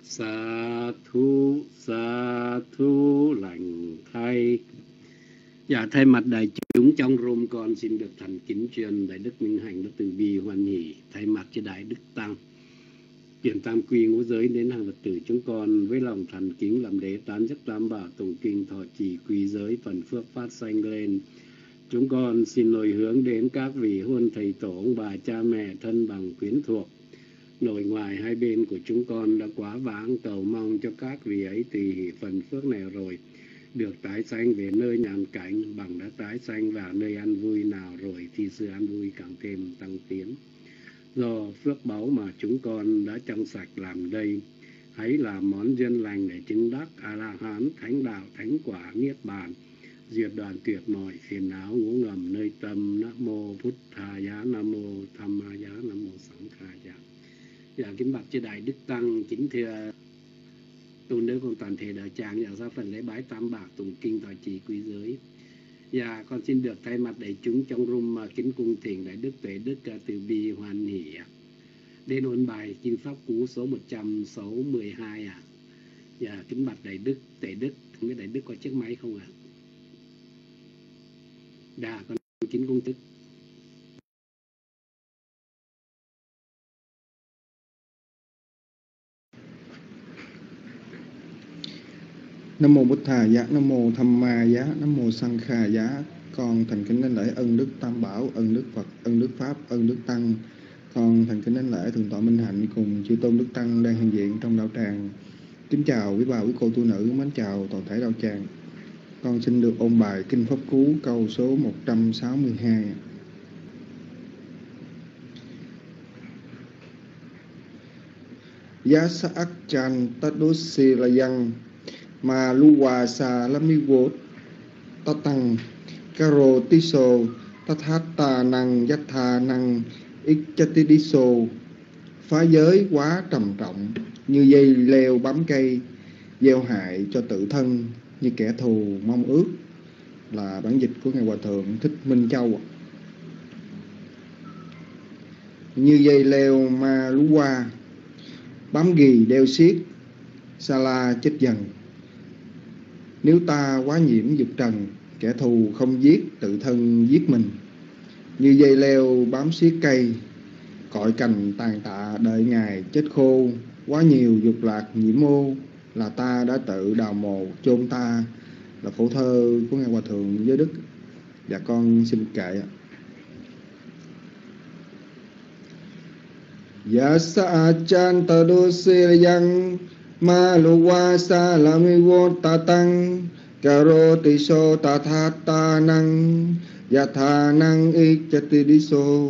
Sa thú lành thay. Dạ, thay mặt đại chúng trong room, con xin được thành kính truyền đại đức minh hạnh, đức từ bi hoan hỷ thay mặt cho đại đức tăng chuyển tam quy ngũ giới đến hàng Phật tử chúng con với lòng thành kính làm lễ tán chức tam bảo tụng kinh thọ trì quy giới phần phước phát sanh lên. Chúng con xin hồi hướng đến các vị huân thầy tổ, ông bà cha mẹ thân bằng quyến thuộc nội ngoại hai bên của chúng con đã quá vãng, cầu mong cho các vị ấy tùy hỷ phần phước này rồi được tái sanh về nơi nhàn cảnh, bằng đã tái sanh vào nơi an vui nào rồi thì sự an vui càng thêm tăng tiến. Do phước báu mà chúng con đã trong sạch làm đây, hãy làm món duyên lành để chứng đắc A La Hán, thánh đạo, thánh quả, niết bàn, diệt đoạn tuyệt mọi phiền não ngũ ngầm nơi tâm. Nam mô Phut Thà Giá, Nam mô Tham Ma Giá, Nam mô Sẵn Kha Giá. Dạ, kính bạch chư đại đức tăng, kính thưa tu nữ cùng toàn thể đạo tràng, dạ ra phần lễ bái tam bảo tụng kinh thọ trì quy giới. Dạ, con xin được thay mặt đại chúng trong room kính cung thỉnh đại đức tuệ đức từ bi hoan hỷ đến ôn bài kinh pháp cú số 162 ạ. Dạ, kính bạch đại đức tuệ đức, không biết đại đức có chiếc máy không ạ? Dạ, con kính cung thức. Nam mô Bụt Thà Giá, Nam mô Tham Ma Giá, Nam mô Sanh Kha Giá. Con thành kính đảnh lễ ân đức Tam Bảo, ân đức Phật, ân đức Pháp, ân đức Tăng. Con thành kính đảnh lễ thượng tọa Minh Hạnh cùng chư tôn đức tăng đang hiện diện trong đạo tràng. Kính chào quý bà quý cô tu nữ, mến chào toàn thể đạo tràng. Con xin được ôn bài kinh pháp cú câu số 162. Giá sa ác chan tadosi la yang ma luwa sa lamiwot tatang karo tiso tathata năng yatha năng ichatidiso. Phá giới quá trầm trọng như dây leo bám cây, gieo hại cho tự thân như kẻ thù mong ước, là bản dịch của ngài Hòa thượng Thích Minh Châu. Như dây leo ma lú qua, bám ghì đeo xiết, sa la chết dần. Nếu ta quá nhiễm dục trần, kẻ thù không giết, tự thân giết mình. Như dây leo bám xiết cây, cội cành tàn tạ đợi ngày chết khô. Quá nhiều dục lạc nhiễm ô, là ta đã tự đào mồ chôn ta, là khổ thơ của ngài Hòa thượng Giới Đức. Dạ con xin kệ. Yasa chanta dose yang ma luwa sa lamiwo tatang karo tiso tathata nang yatha nang ichatidiso.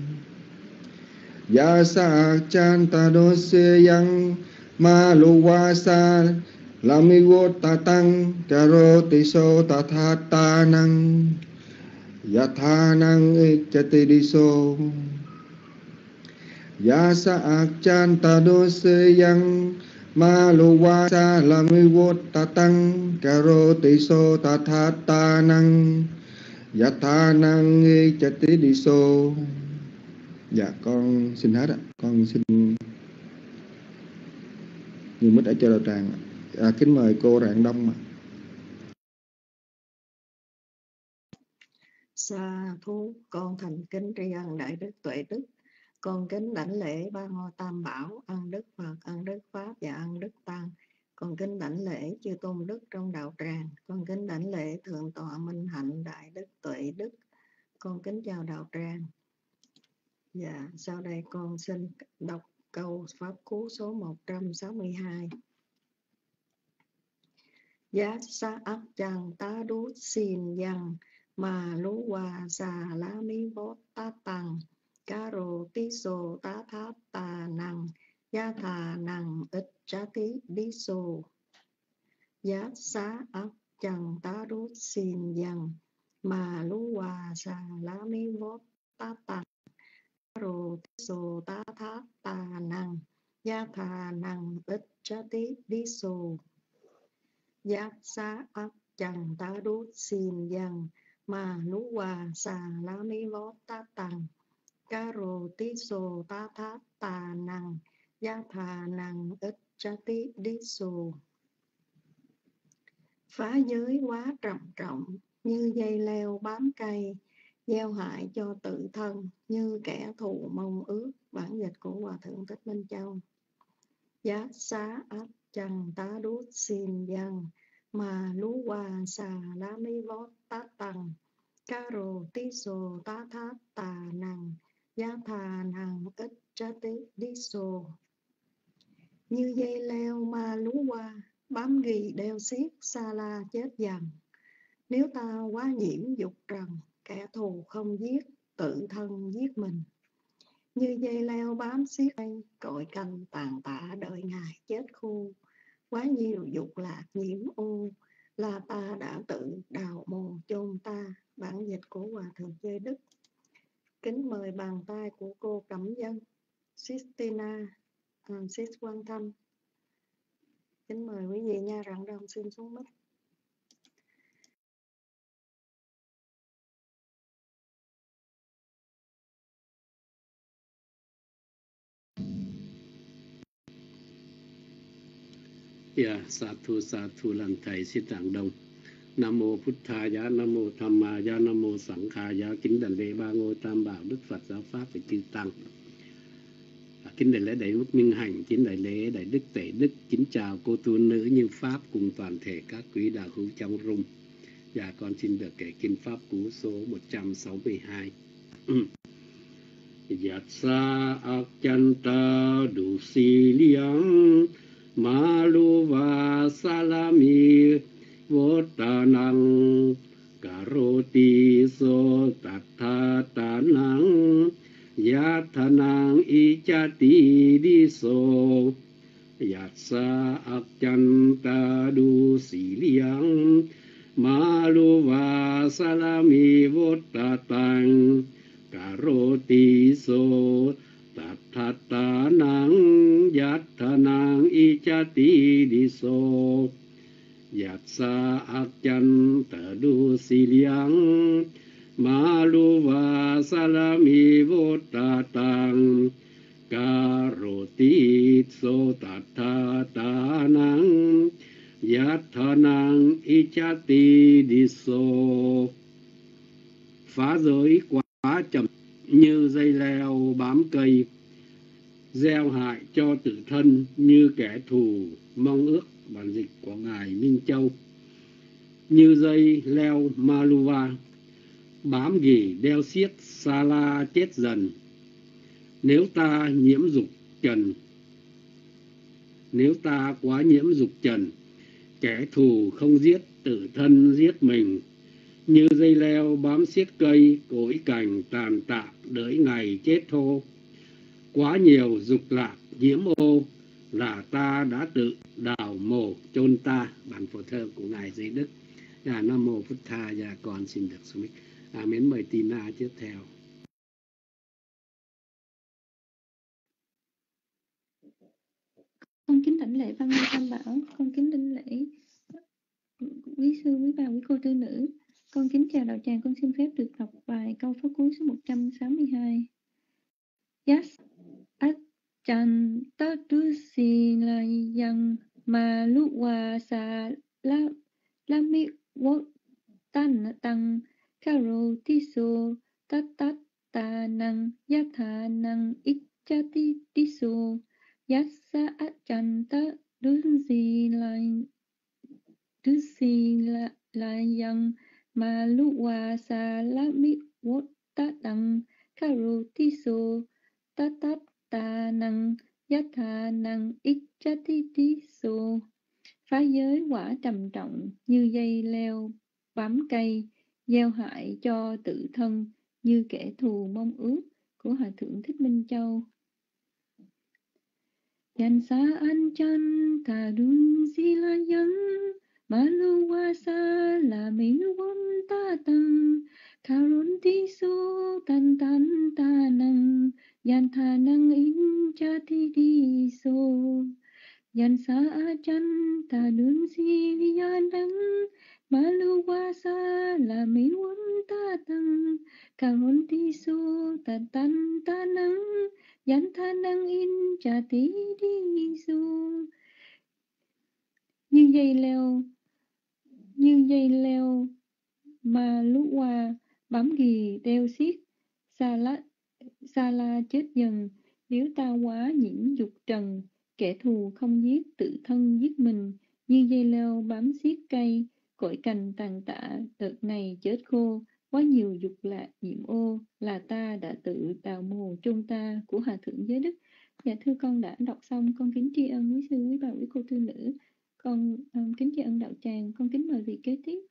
Yasa chanta dose yang ma luwa sa lamiwo tatang karo tiso tathata nang yatha nang ichatidiso. Yasa akchanta dose yang ma luwa sa lamiwot tatang karo tiso tathata nang yatha nang ichatidiso. Dạ con xin hết ạ. Con xin nhiều mít ở chợ đạo tràng. Kính mời cô Rạng Đông ạ. Sa thú, con thành kính tri ân đại đức tuệ đức. Con kính đảnh lễ ba ngôi tam bảo, ân đức Phật, ân đức Pháp và ân đức Tăng. Con kính đảnh lễ chư tôn đức trong đạo tràng. Con kính đảnh lễ thượng tọa Minh Hạnh đại đức tuệ đức. Con kính chào đạo tràng. Dạ, sau đây con xin đọc câu pháp cú số 162. Giá sa ác chăng tá đút xin yang mà lú hòa xà lá mi bốt tá tăng karo tiso tá thát tà năng gia thà năng ít chá tí đi sô. Giá sa ác chăng tá đút xin yang mà lú hòa xà lá mi bốt tá tăng karo tiso tá thát tà năng gia thà năng ít chá tí đi sô. Giác xá ác chẳng tá đút xin yang mà lú hòa xà lá mi vót tá tăng cá rô tí sô tá thát tà năng Gia thà năng ít chati đi xù. Phá giới quá trầm trọng, như dây leo bám cây, gieo hại cho tự thân, như kẻ thù mong ước. Bản dịch của Hòa Thượng Thích Minh Châu. Giá xá áp chẳng tá đút xin dân, mà lú hòa xà lá mi vót tá tăng, ca rồ tí sồ tá thát tà năng, giá thà năng ít trá tí đi sồ. Như dây leo ma lú hoa, bám ghì đeo xiết, xa la chết dần. Nếu ta quá nhiễm dục trần, kẻ thù không giết, tự thân giết mình. Như dây leo bám xiết cội cành tàn tạ đợi ngày chết khô. Quá nhiều dục lạc nhiễm ô, là ta đã tự đào mồ chôn ta. Bản dịch của Hòa Thượng Chơi Đức. Kính mời bàn tay của cô Cẩm Dân, Sistina, Sis Quan Tâm. Kính mời quý vị nha, rạng đông xin xuống mic. Sa thu lần thầy xin rạng đông. Nam mô Phật Thà Giá, Nam mô Tham Ma Giá, Nam mô Sẵng Khà Giá. Kính đảnh lễ ba ngôi tam bảo Đức Phật giáo pháp và chư tăng. Kính đại lễ đại đức minh hành, kính đại lễ đại đức tể đức. Kính chào cô tu nữ như pháp cùng toàn thể các quý đạo hữu trong room. Và con xin được kể kinh pháp cú số 162. Yat sa akchanta du si liang maluva salami votanang karoti so tattatanang yathanang ichati diso. Yat sa akchanta du si liang maluva salami votanang karoti so tattatanang yathanang ichati diso. Yat sa akchanta du si liang maluva salami votatang karoti so tattatanang yathanang ichati diso. Phá giới quá trầm như dây leo bám cây, gieo hại cho tự thân như kẻ thù mong ước. Bản dịch của Ngài Minh Châu. Như dây leo Maluva bám ghì đeo xiết, xa la chết dần. Nếu ta nhiễm dục trần, nếu ta quá nhiễm dục trần, kẻ thù không giết, tự thân giết mình. Như dây leo bám xiết cây, cối cành tàn tạ đợi ngày chết thô. Quá nhiều dục lạc nhiễm ô, là ta đã tự đào mồ chôn ta. Bản phổ thơ của Ngài Giới Đức. Nam mô Phật Tha. Và con xin được xuống. Mến mời Tina tiếp theo. Con kính đảnh lễ ba ngôi tam bảo. Con kính đảnh lễ quý sư, quý bà, quý cô tư nữ. Con kính chào đạo tràng. Con xin phép được đọc bài câu pháp cú số 162. Yes, chan ta tu si la yang ma lu wa sa la mi wo tan tăng karo ti so tat tat ta năng yatha năng ichati ti so. Yassa chan ta tu si la yang ma lu wa sa la mi wo ta tăng karo ti so tat tat ta năng yatha năng ichati ti so. Phá giới quả trầm trọng như dây leo bám cây, gieo hại cho tự thân như kẻ thù mong ước. Của Hòa Thượng Thích Minh Châu. Yan sa an chan ta dun si la yang malu wa sa la mi won ta tăng karun ti so tan tan ta năng yan tha năng in cha ti di so. Yan sa chan ta dun si yan đắng ma lưu qua sa là mi quân ta tăng ca hôn ti su ta tan ta năng yan tha năng in cha tí đi su. Như dây leo mà lú qua bám ghì đeo xiết xa la chết dần. Nếu ta quá nhiễm dục trần, kẻ thù không giết tự thân giết mình. Như dây leo bám xiết cây, cội cành tàn tạ đợt này chết khô. Quá nhiều dục lạc nhiễm ô, là ta đã tự đào mồ chôn ta. Của Hòa Thượng Giới Đức. Dạ thưa con đã đọc xong, con kính tri ân quý sư, quý bà, quý cô tư nữ. Con kính tri ân đạo tràng, con kính mời vị kế tiếp.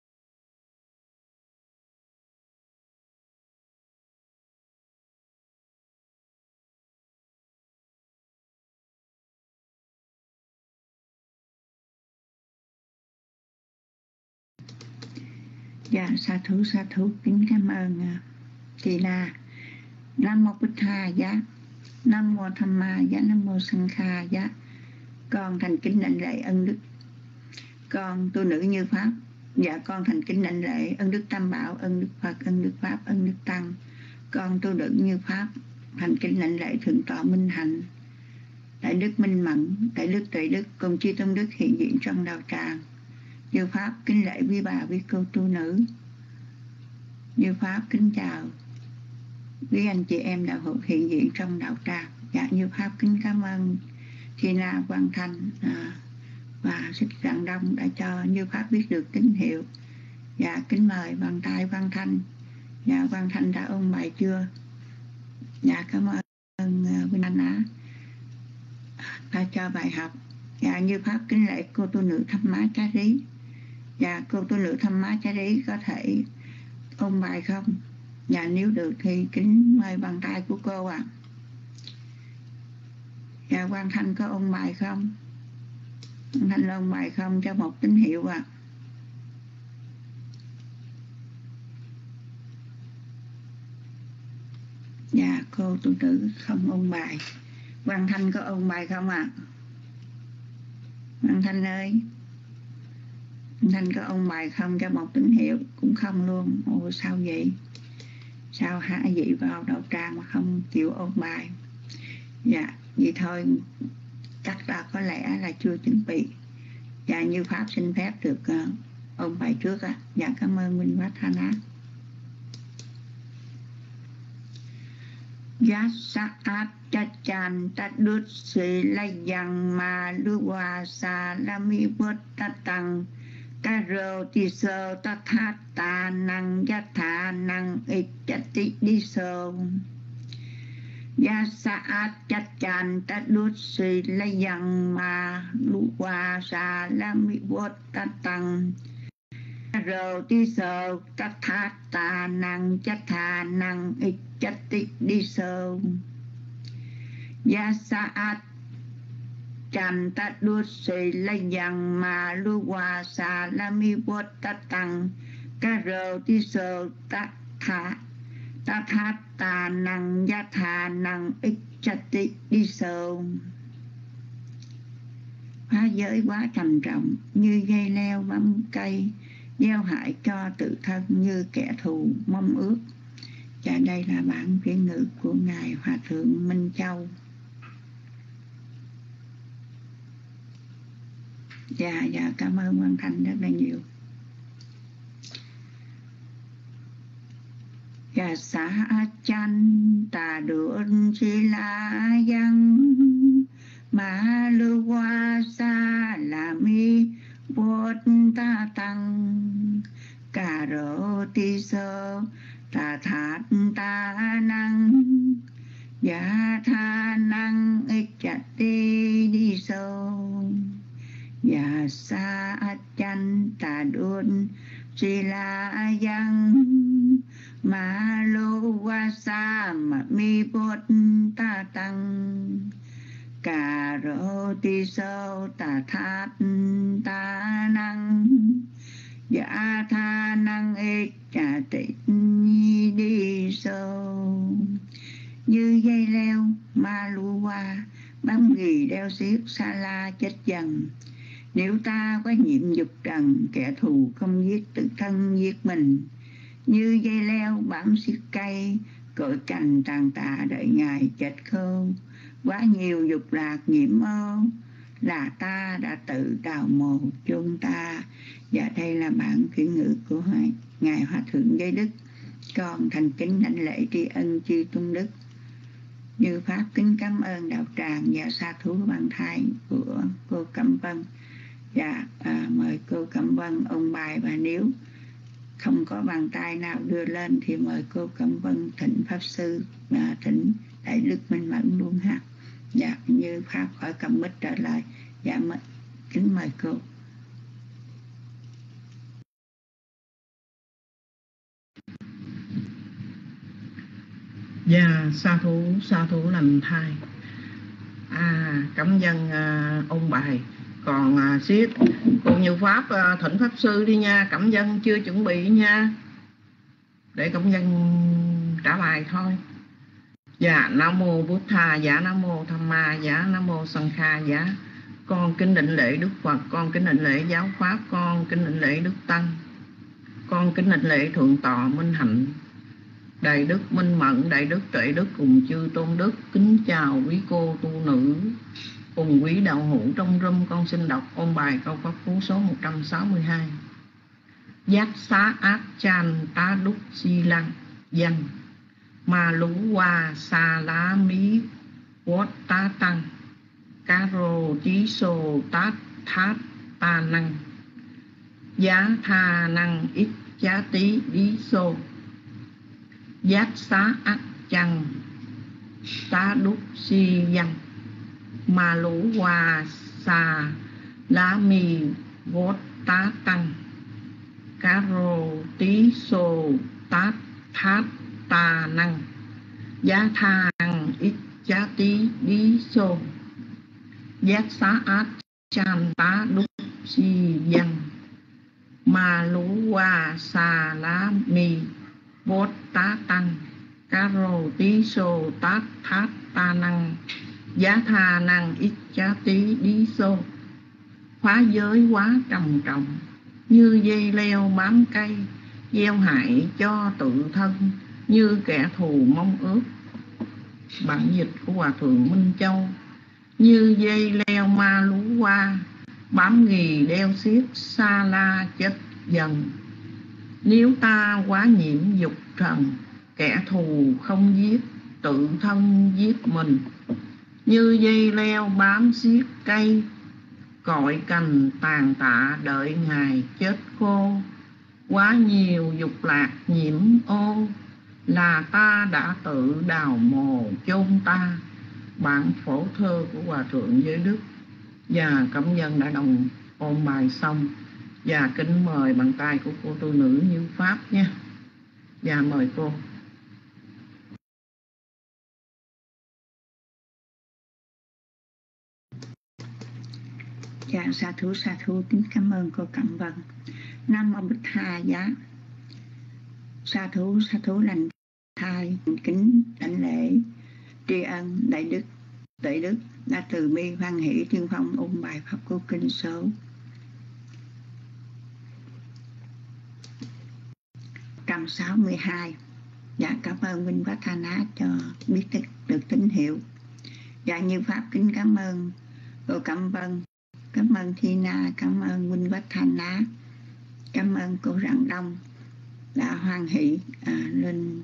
Dạ, sa thú, kính cảm ơn chị La. Nam mô Bích Tha giá, Nam mô Tham Ma giá, Nam mô Sanh Kha giá. Con thành kính đảnh lễ ân đức con tu nữ Như Pháp. Dạ, con thành kính đảnh lễ ân đức Tam Bảo, ân đức Phật, ân đức Pháp, ân đức Tăng. Con tu nữ Như Pháp thành kính đảnh lễ Thượng tọa Minh Hạnh, Đại đức Minh Mẫn, Đại đức Tuệ Đức cùng chư tôn đức hiện diện trong đạo tràng. Như Pháp kính lễ quý bà, quý cô tu nữ. Như Pháp kính chào quý anh chị em đạo hữu hiện diện trong đạo tràng. Dạ, Như Pháp kính cảm ơn Thi Na, Quang Thanh và Thích Rạng Đông đã cho Như Pháp biết được tín hiệu. Dạ, kính mời bàn tay Quang Thanh. Dạ, Quang Thanh đã ôn bài chưa? Dạ, cảm ơn Vinh Anh đã cho bài học. Dạ, Như Pháp kính lễ cô tu nữ Thăm Má Chá Rí. Dạ, cô tu nữ Thăm Má Chá Rí có thể ôn bài không? Dạ, nếu được thì kính mời bàn tay của cô ạ. Dạ, Quang Thanh có ôn bài không? Quang Thanh ôn bài không cho một tín hiệu ạ. Dạ, cô tu nữ không ôn bài. Quang Thanh có ôn bài không ạ? Quang Thanh ơi, Quang Thanh có ôn bài không cho một tín hiệu? Cũng không luôn. Ồ, sao vậy? Sao hả vậy vào đạo tràng mà không chịu ôn bài? Dạ, vậy thôi, chắc là có lẽ là chưa chuẩn bị. Dạ, Như Pháp xin phép được ôn bài trước á. Dạ, cảm ơn Minh Vát Tha Ná. Giá sát cha chan ta đút sĩ la yang ma lưu hòa sa la mi vớt ta tăng ca rô ti sơ ta thát ta năng giá thà năng ích chát tích đi sơ. Giá sát cha chan ta đút sĩ la yang ma lưu hòa sa la mi vớt ta tăng rô ti sơ ta thát ta năng giá thà năng ích chát tích đi sơ. Giá sát chan ta đút sĩ la yang ma lưu hòa sa la mi vớt ta tăng ca rô ti sơ ta thát ta năng giá thà năng ích chát tích đi sơ. Phá giới quá trầm trọng, như dây leo bám cây, gieo hại cho tự thân như kẻ thù mong ước. Và đây là bản phiên ngữ của Ngài Hòa Thượng Minh Châu. Dạ, cảm ơn Quang Thanh rất là nhiều. Dạ, xã chanh tà đuôn chi la yang mà lưu qua xa là mi bột ta tăng cà rô ti sơ ta thát ta năng dạ tha năng ích chát ti đi sâu. Dạ sa chanh ta đuôn chi la yang mà lưu qua xa mà mi bột ta tăng cà rô ti sâu ta thát ta năng dạ tha năng ích chát tích đi sâu. Như dây leo ma lưu qua bám ghì đeo xiết, sa la chết dần. Nếu ta quá nhiệm dục trần, kẻ thù không giết tự thân giết mình. Như dây leo bám xiết cây, cội cành tàn tạ đợi ngày chết khô. Quá nhiều dục lạc nhiễm ô, là ta đã tự đào mồ chôn ta. Và đây là bản khuyến ngữ của Ngài Hòa Thượng Giới Đức. Con thành kính đảnh lễ tri ân chư tôn đức. Như pháp kính cảm ơn đạo tràng và sa thú bằng thai của cô Cẩm Vân. Và mời cô Cẩm Vân ôn bài, và nếu không có bàn tay nào đưa lên thì mời cô Cẩm Vân thỉnh pháp sư và thỉnh Đại Đức Minh Mẫn luôn ha. Dạ, như pháp khỏi cầm mic trở lại. Dạ, kính mời cô. Dạ, sa thú lành thai. Cảm ơn ông bài. Còn siết cô Như Pháp thỉnh pháp sư đi nha. Cảm ơn chưa chuẩn bị nha, để cảm ơn trả bài thôi. Dạ, Nam mô Bụt Tha, dạ Nam mô Tham Ma, dạ Nam mô Sanh Kha, dạ. Con kính đảnh lễ Đức Phật, con kính đảnh lễ giáo pháp, con kính đảnh lễ Đức Tăng, con kính đảnh lễ Thượng Tọa Minh Hạnh, Đại Đức Minh Mẫn, Đại Đức Tuệ Đức cùng chư tôn đức. Kính chào quý cô tu nữ cùng quý đạo hữu trong room. Con xin đọc ôn bài câu pháp cú số 162. Giác xá ác chan tá đúc si lăng danh ma lú qua sa lá mí quốt tá tăng cá rô trí sô tát thát ta năng giá tha năng ít giá tí đi sô. Giác xá ác chăng tá đúc si danh ma lú qua sa lá mì vốt tá tăng cá rô tí sô tát thát ta năng giá tha năng ít giá tí đi sô. Giác xá át chan tá đúc si danh ma lú qua sa lá mì vốt tá tăng cá rô tí sô tát thát ta năng giá tha năng ít giá tí đi sô. Phá giới quá trầm trọng, như dây leo bám cây, gieo hại cho tự thân, như kẻ thù mong ước. Bản dịch của Hòa Thượng Minh Châu. Như dây leo ma lú qua, bám ghì đeo xiết, sa la chết dần. Nếu ta quá nhiễm dục trần, kẻ thù không giết tự thân giết mình. Như dây leo bám xiết cây, cội cành tàn tạ đợi ngày chết khô. Quá nhiều dục lạc nhiễm ô, là ta đã tự đào mồ chôn ta. Bản phổ thơ của Hòa Thượng Giới Đức. Và cảm ơn đã đồng ôn bài xong. Và kính mời bàn tay của cô tu nữ Như Pháp nha. Và mời cô. Dạ, sa thú kính cảm ơn cô Cẩm Vân. Nam mô Bích Tha giá. Sa thú lành thai kính đảnh lễ tri ân Đại Đức Tuệ Đức đã từ bi hoan hỷ tiên phong ôn bài pháp cú kinh số 162. Dạ, cảm ơn Minh Bát Tha Ná cho biết được tín hiệu. Dạ, Như Pháp kính cảm ơn cô Cẩm Vân, cảm ơn Thi Na, cảm ơn Minh Bát Tha Ná, cảm ơn cô Rạng Đông đã hoan hỷ lên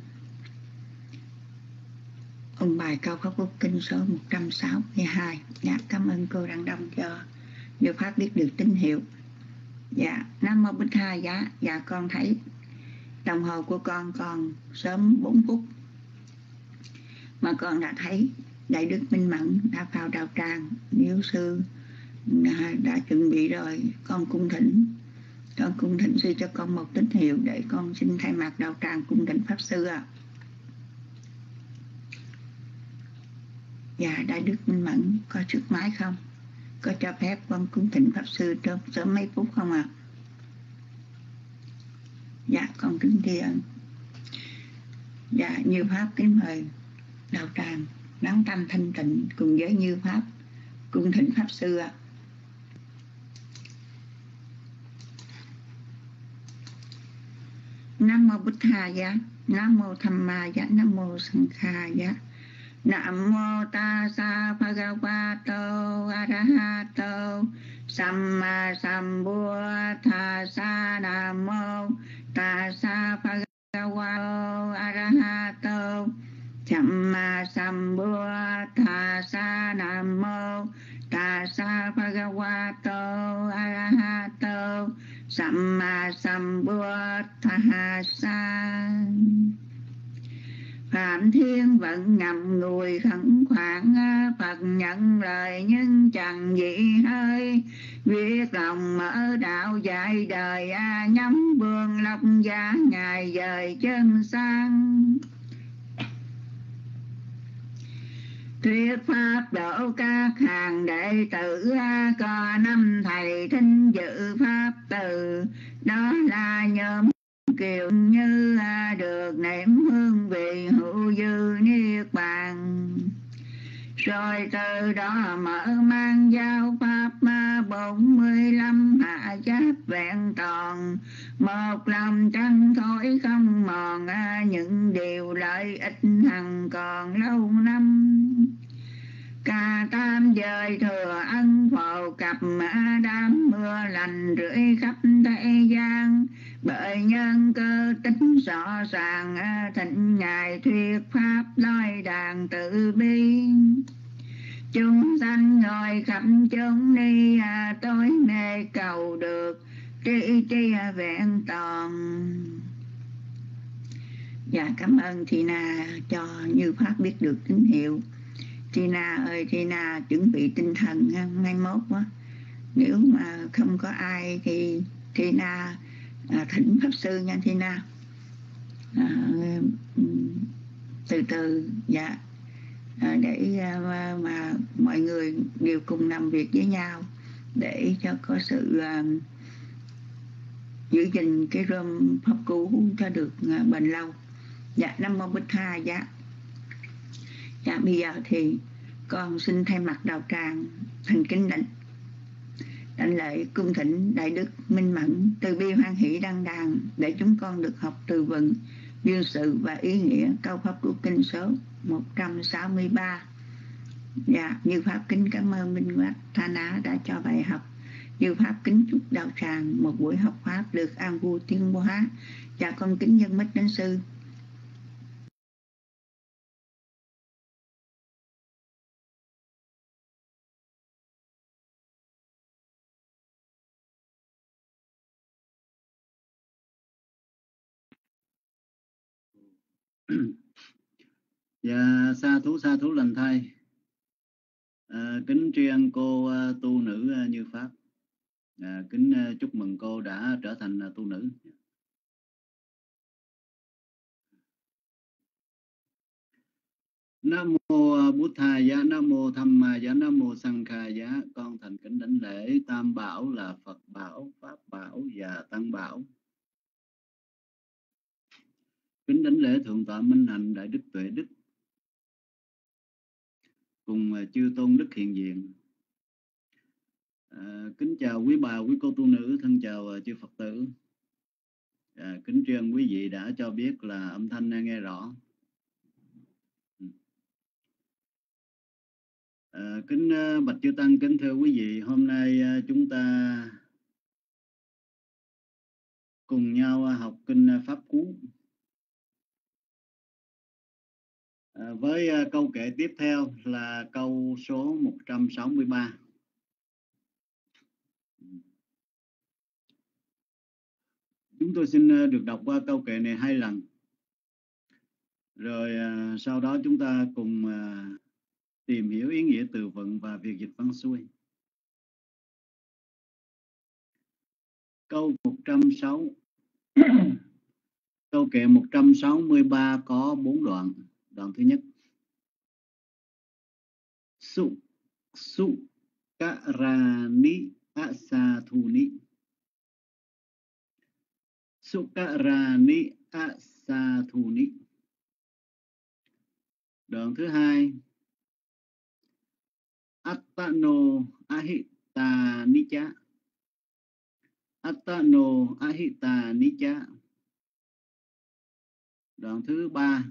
ôn bài câu pháp cú kinh số 162. Dạ, cảm ơn cô Rạng Đông cho Như Pháp biết được tín hiệu. Dạ, Nam mô Bích Tha giá. Dạ, con thấy đồng hồ của con còn sớm 4 phút mà con đã thấy Đại Đức Minh Mẫn đã vào đạo tràng. Nếu sư đã chuẩn bị rồi, con cung thỉnh sư cho con một tín hiệu để con xin thay mặt đạo tràng cung thỉnh pháp sư ạ. Dạ, Đại Đức Minh Mẫn có trước máy không? Có cho phép con cung thỉnh pháp sư trong sớm mấy phút không ạ? Dạ, con kính tri ân. Dạ, Như Pháp kính mời đạo tràng lắng tâm thanh tịnh cùng với Như Pháp cung thỉnh Pháp Sư ạ. Nam mô Bụt Thaya, Nam mô Dhammaya, Nam mô Sanghaya. Nam mô Tassa Bhagavato Arahato Samma Sambuddhassa. Nam mô Tassa Bhagavato Arahato Samma Sambuddhassa. Nam mô Tassa Bhagavato Arahato Samma Sambuddhassa. Phạm Thiên Vận ngậm ngùi khẩn khoản, Phật nhận lời nhưng chẳng dị hơi. Quyết lòng mở đạo dạy đời, nhắm buông lọc giá ngài dời chân sang. Thuyết pháp độ các hàng đệ tử, có năm thầy thính dự pháp từ. Đó là nhóm kiều như được nếm hương vị hữu dư niết bàn. Rồi từ đó mở mang giáo pháp 45 hạ giáp vẹn toàn. Một lòng trăng thối không mòn, những điều lợi ích hằng còn lâu năm. Cả tam giới thừa ân phổ cập, đám mưa lành rưỡi khắp thế gian. Bởi nhân cơ tính rõ ràng, thịnh ngài thuyết pháp nói đàn tự bi. Chúng sanh ngồi khắp chốn ni, tối mê cầu được tri tri vẹn toàn. Dạ cảm ơn Tina cho Như Pháp biết được tín hiệu. Tina ơi, Tina chuẩn bị tinh thần mai mốt quá. Nếu mà không có ai thì Tina thỉnh Pháp Sư nha Tina. Từ từ dạ, để mà mọi người đều cùng làm việc với nhau để cho có sự giữ gìn cái rơm pháp cú cho được bền lâu. Dạ Nam mô Bụt Thaya. Dạ bây giờ thì con xin thay mặt đạo tràng thành kính đảnh lễ cung thỉnh Đại Đức Minh Mẫn từ bi hoan hỷ đăng đàn để chúng con được học từ vựng, duyên sự và ý nghĩa câu pháp của kinh số 163. Dạ, Như Pháp kính cảm ơn Minh Quách Tha Ná đã cho bài học. Như Pháp kính chúc đạo tràng một buổi học pháp được an vui tiến hóa. Dạ con kính dân mít đến sư. Dạ sa thú lành thay. Kính tri ân cô tu nữ Như Pháp. Kính chúc mừng cô đã trở thành tu nữ. Nam mô Bụt Thaya, Nam mô Dhammaya, Nam mô Sanghaya. Con thành kính đảnh lễ Tam Bảo là Phật Bảo, Pháp Bảo và Tăng Bảo. Kính đảnh lễ Thượng tọa Minh Hạnh Đại Đức Tuệ Đức cùng chư tôn đức hiện diện. Kính chào quý bà, quý cô tu nữ, thân chào chư Phật tử. Kính tri ân quý vị đã cho biết là âm thanh nghe rõ. Kính bạch chư tăng, kính thưa quý vị, hôm nay chúng ta cùng nhau học kinh Pháp Cú. Với câu kệ tiếp theo là câu số 163. Chúng tôi xin được đọc qua câu kệ này 2 lần. Rồi sau đó chúng ta cùng tìm hiểu ý nghĩa từ vựng và việc dịch văn xuôi. Câu 160. Câu kệ 163 có 4 đoạn. Đoạn thứ nhất: Su Karani Asathuni. Sukarani Asathuni. Đoạn thứ hai: Attano ahita nicha. Attano ahita nicha. Đoạn thứ 3.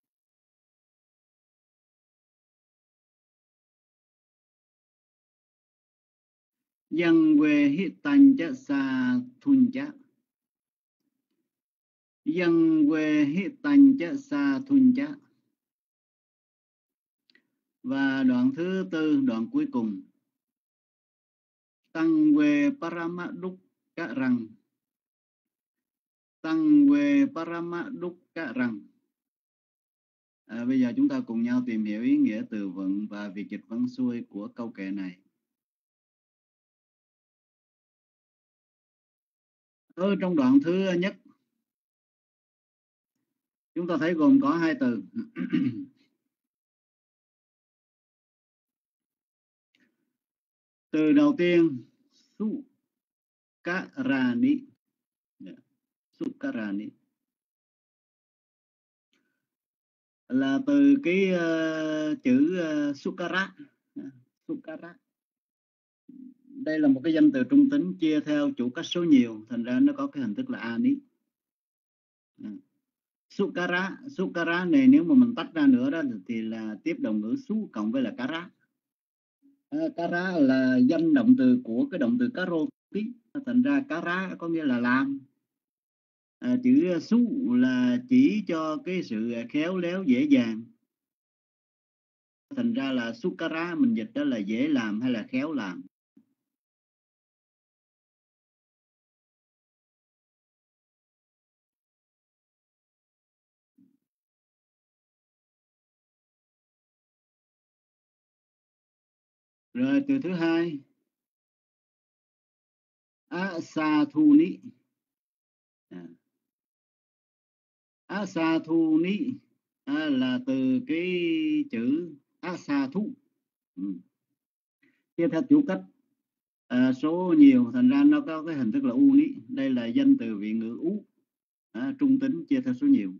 Dân quê hít tanh chá sa thun chá. Dân quê hít tanh chá sa thun chá. Và đoạn thứ 4, đoạn cuối cùng. Tăng quê paramaduk cả răng. Tăng quê paramaduk cả răng. Bây giờ chúng ta cùng nhau tìm hiểu ý nghĩa từ vựng và việc dịch văn xuôi của câu kệ này. Ở trong đoạn thứ nhất, chúng ta thấy gồm có 2 từ. Từ đầu tiên, Sukarani. Sukarani là từ cái chữ Sukara. Sukara. Đây là một cái danh từ trung tính chia theo chủ cách số nhiều, thành ra nó có cái hình thức là ani. Sukara, Sukara này nếu mà mình tách ra nữa đó thì là tiếp động ngữ su cộng với là kara. Kara là danh động từ của cái động từ karoti, thành ra kara có nghĩa là làm. Chữ su là chỉ cho cái sự khéo léo dễ dàng, thành ra là sukara mình dịch đó là dễ làm hay là khéo làm. Rồi từ thứ hai, asathuni. Asathuni là từ cái chữ asathu, tiếp theo chủ cách số nhiều, thành ra nó có cái hình thức là uni. Đây là danh từ vị ngữ ú, trung tính chia theo số nhiều.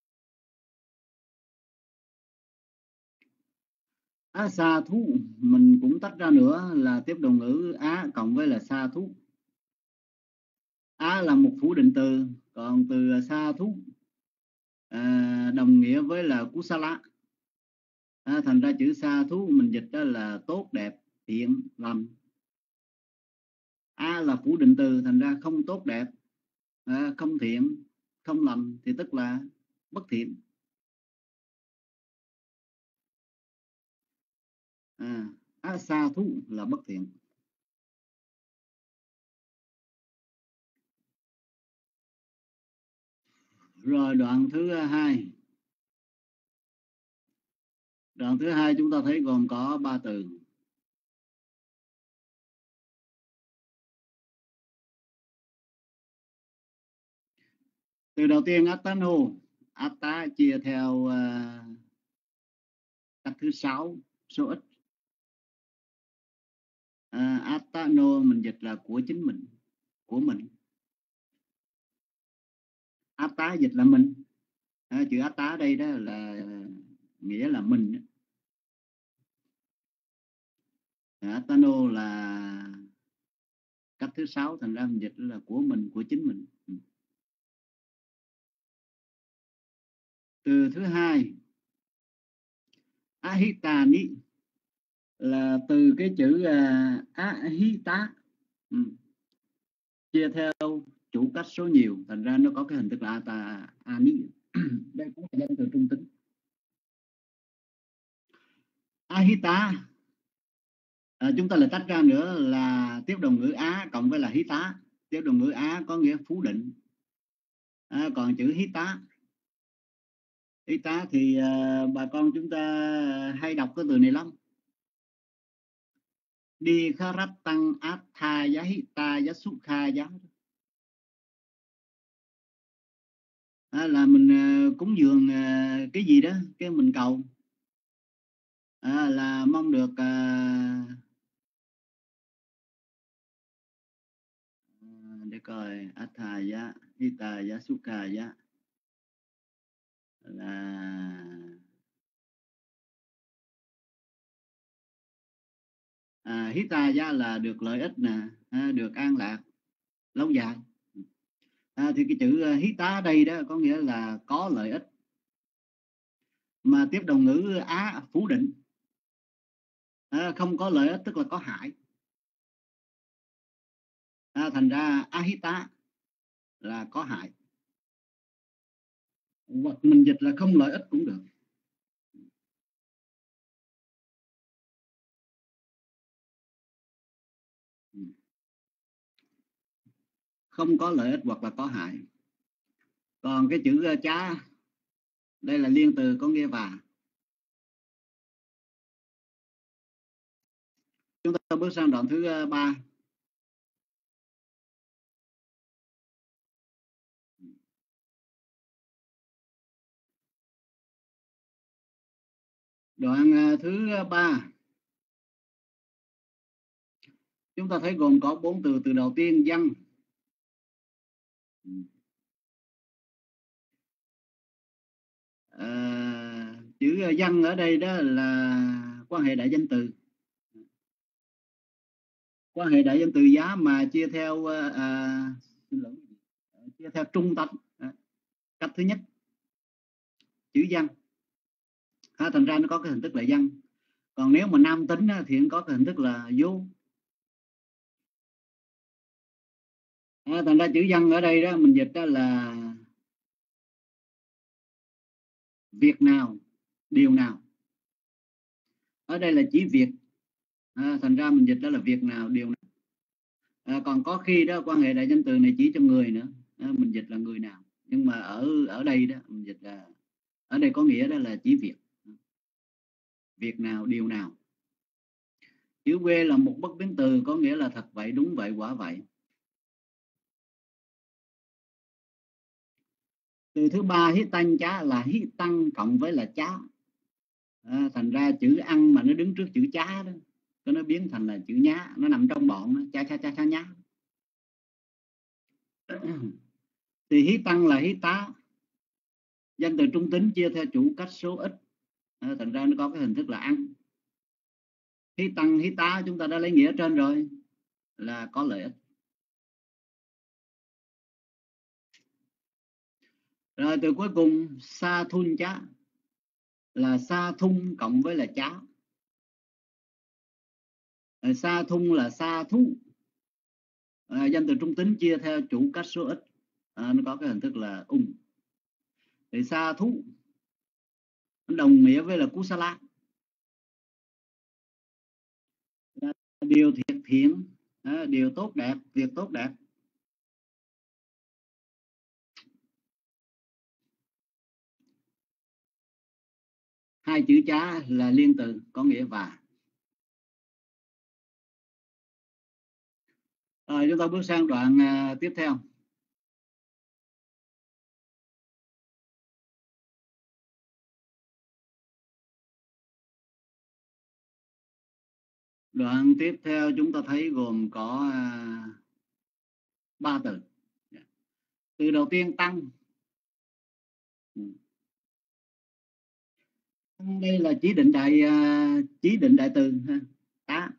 Asathu mình cũng tách ra nữa là tiếp động ngữ á cộng với là sa thú. Á là một phủ định từ, còn từ sa thú đồng nghĩa với là kusala. Thành ra chữ sa thú mình dịch đó là tốt đẹp, thiện, lành. A là phủ định từ, thành ra không tốt đẹp, không thiện, không lành thì tức là bất thiện. Sa thú là bất thiện. Rồi đoạn thứ hai. Đoạn thứ hai chúng ta thấy gồm có 3 từ. Từ đầu tiên Attano. Atta chia theo cách thứ 6 số ít. Attano mình dịch là của chính mình, của mình. Atta dịch là mình. Chữ Atta đây đó là nghĩa là mình. Attano là cách thứ 6, thành ra mình dịch là của mình, của chính mình. Từ thứ hai, ahitani là từ cái chữ ahita, chia theo chủ cách số nhiều, thành ra nó có cái hình thức là ata ani. Đây cũng là danh từ trung tính. Ahita chúng ta lại tách ra nữa là tiếp động ngữ á cộng với là hita. Tiếp động ngữ á có nghĩa phú định, còn chữ hita thì bà con chúng ta hay đọc cái từ này lắm. Đi kharat tăng atha yahita yasukha yah, là mình cúng dường cái gì đó, cái mình cầu là mong được để coi atha yahita yasukha yah là hita giá là được lợi ích nè, được an lạc lâu dài. Thì cái chữ hita ở đây đó có nghĩa là có lợi ích, mà tiếp đồng ngữ á phủ định. Không có lợi ích tức là có hại. Thành ra ahita là có hại, hoặc mình dịch là không lợi ích cũng được. Không có lợi ích hoặc là có hại. Còn cái chữ chá đây là liên từ có nghĩa và. Chúng ta bước sang đoạn thứ 3. Đoạn thứ 3 chúng ta thấy gồm có 4 từ. Từ đầu tiên văn. Chữ văn ở đây đó là quan hệ đại danh từ. Quan hệ đại danh từ giá mà chia theo chia theo trung tánh. Cách thứ nhất chữ văn, thành ra nó có cái hình thức là văn. Còn nếu mà nam tính thì nó có cái hình thức là vô. Thành ra chữ văn ở đây đó mình dịch đó là việc nào, điều nào. Ở đây là chỉ việc, thành ra mình dịch đó là việc nào, điều nào. Còn có khi đó quan hệ đại danh từ này chỉ cho người nữa, mình dịch là người nào. Nhưng mà ở đây đó mình dịch là ở đây có nghĩa đó là chỉ việc. Việc nào, điều nào. Chữ quê là một bất biến từ, có nghĩa là thật vậy, đúng vậy, quả vậy. Từ thứ 3 hít tăng chá là hít tăng cộng với là chá. Thành ra chữ ăn mà nó đứng trước chữ chá đó, nó biến thành là chữ nhá, nó nằm trong bọn đó. Cha nhá. Thì hí tăng là hí tá, danh từ trung tính chia theo chủ cách số ít, thành ra nó có cái hình thức là ăn. Hí tăng hí tá chúng ta đã lấy nghĩa trên rồi, là có lợi ích. Rồi từ cuối cùng sa thun chá là sa thun cộng với là chá. Sa thun là sa thú, danh từ trung tính chia theo chủ cách số ít, nó có cái hình thức là Thì sa thú đồng nghĩa với là kusala, điều thiện, điều tốt đẹp, việc tốt đẹp. Hai chữ chá là liên từ có nghĩa và. Rồi chúng ta bước sang đoạn tiếp theo. Đoạn tiếp theo chúng ta thấy gồm có 3 từ. Từ đầu tiên tăng. Đây là chỉ định đại từ tá.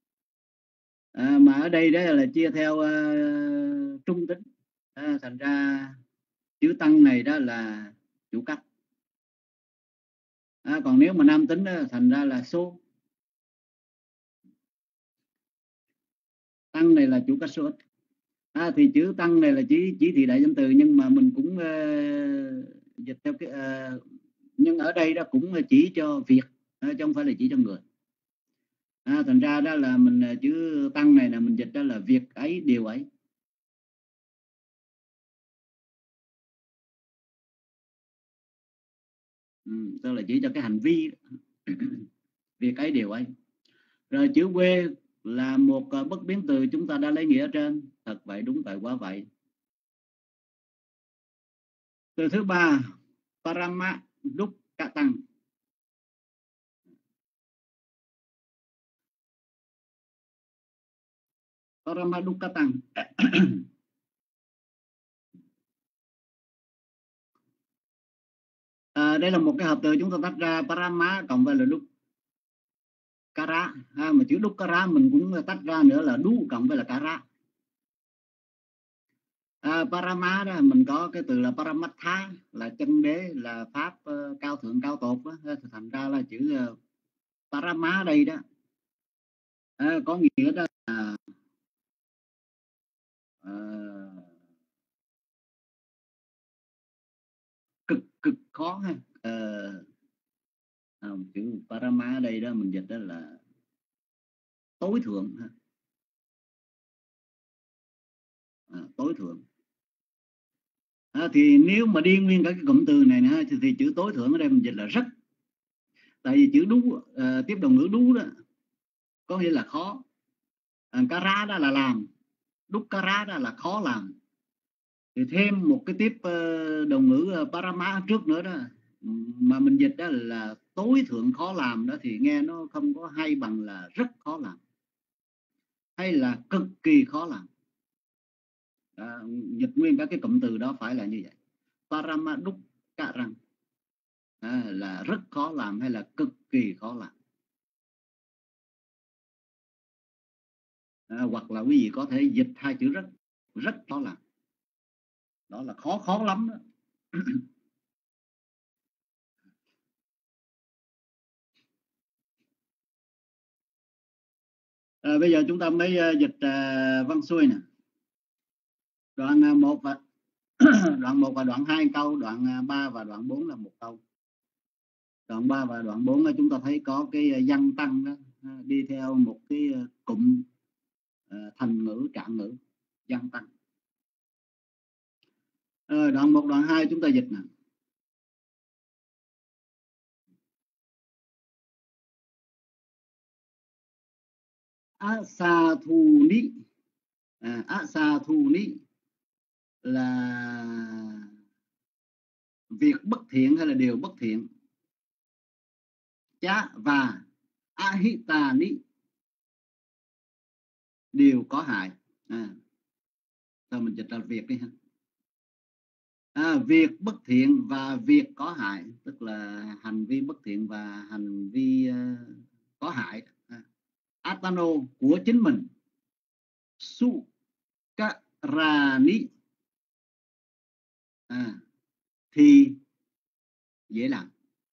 Mà ở đây đó là chia theo trung tính, thành ra chữ tăng này đó là chủ cách. Còn nếu mà nam tính đó, thành ra là số. Tăng này là chủ cách số ít. Thì chữ tăng này là chỉ thị đại danh từ, nhưng mà mình cũng dịch theo cái nhưng ở đây đó cũng chỉ cho việc, chứ không phải là chỉ cho người. Thành ra đó là mình chữ tăng này là mình dịch đó là việc ấy, điều ấy. Tức là chỉ cho cái hành vi việc ấy, điều ấy. Rồi chữ quê là một bất biến từ, chúng ta đã lấy nghĩa trên, thật vậy, đúng vậy, quá vậy. Từ thứ 3 parama dukkatang. Parama dukkatang đây là một cái hợp từ chúng ta tách ra, parama cộng với là đúc. Kara, mà chữ Dukkara mình cũng tách ra nữa là đu cộng với là Kara. Parama đó mình có cái từ là Paramatha, là chân đế, là pháp cao thượng cao tột đó. Thành ra là chữ Parama đây đó có nghĩa đó là cực khó ha. Chữ Parama đây đó mình dịch đó là tối thượng ha. Tối thượng. Thì nếu mà đi nguyên cả cái cụm từ này nữa thì chữ tối thượng ở đây mình dịch là rất. Tại vì chữ đú tiếp đồng ngữ đú đó có nghĩa là khó. Kara đó là làm, Dukkara đó là khó làm. Thì thêm một cái tiếp đồng ngữ Parama trước nữa đó mà mình dịch đó là tối thượng khó làm đó, thì nghe nó không có hay bằng là rất khó làm hay là cực kỳ khó làm. Dịch nguyên các cái cụm từ đó phải là như vậy. Paramadukkarang là rất khó làm hay là cực kỳ khó làm. Hoặc là quý vị có thể dịch hai chữ rất khó làm, đó là khó lắm đó. Bây giờ chúng ta mới dịch văn xuôi nè. Đoạn 1 và đoạn 1 và đoạn 2 câu, đoạn 3 và đoạn 4 là một câu. Đoạn 3 và đoạn 4 chúng ta thấy có cái văn tăng đó, đi theo một cái cụm thành ngữ, trạng ngữ, văn tăng. Đoạn 1, đoạn 2 chúng ta dịch nè. Asathuni. Asathuni là việc bất thiện hay là điều bất thiện. Chá và ahitani, điều có hại. Thôi mình dịch là việc đi ha. Việc bất thiện và việc có hại, tức là hành vi bất thiện và hành vi có hại. Atano, của chính mình. Sukarani, thì dễ làm.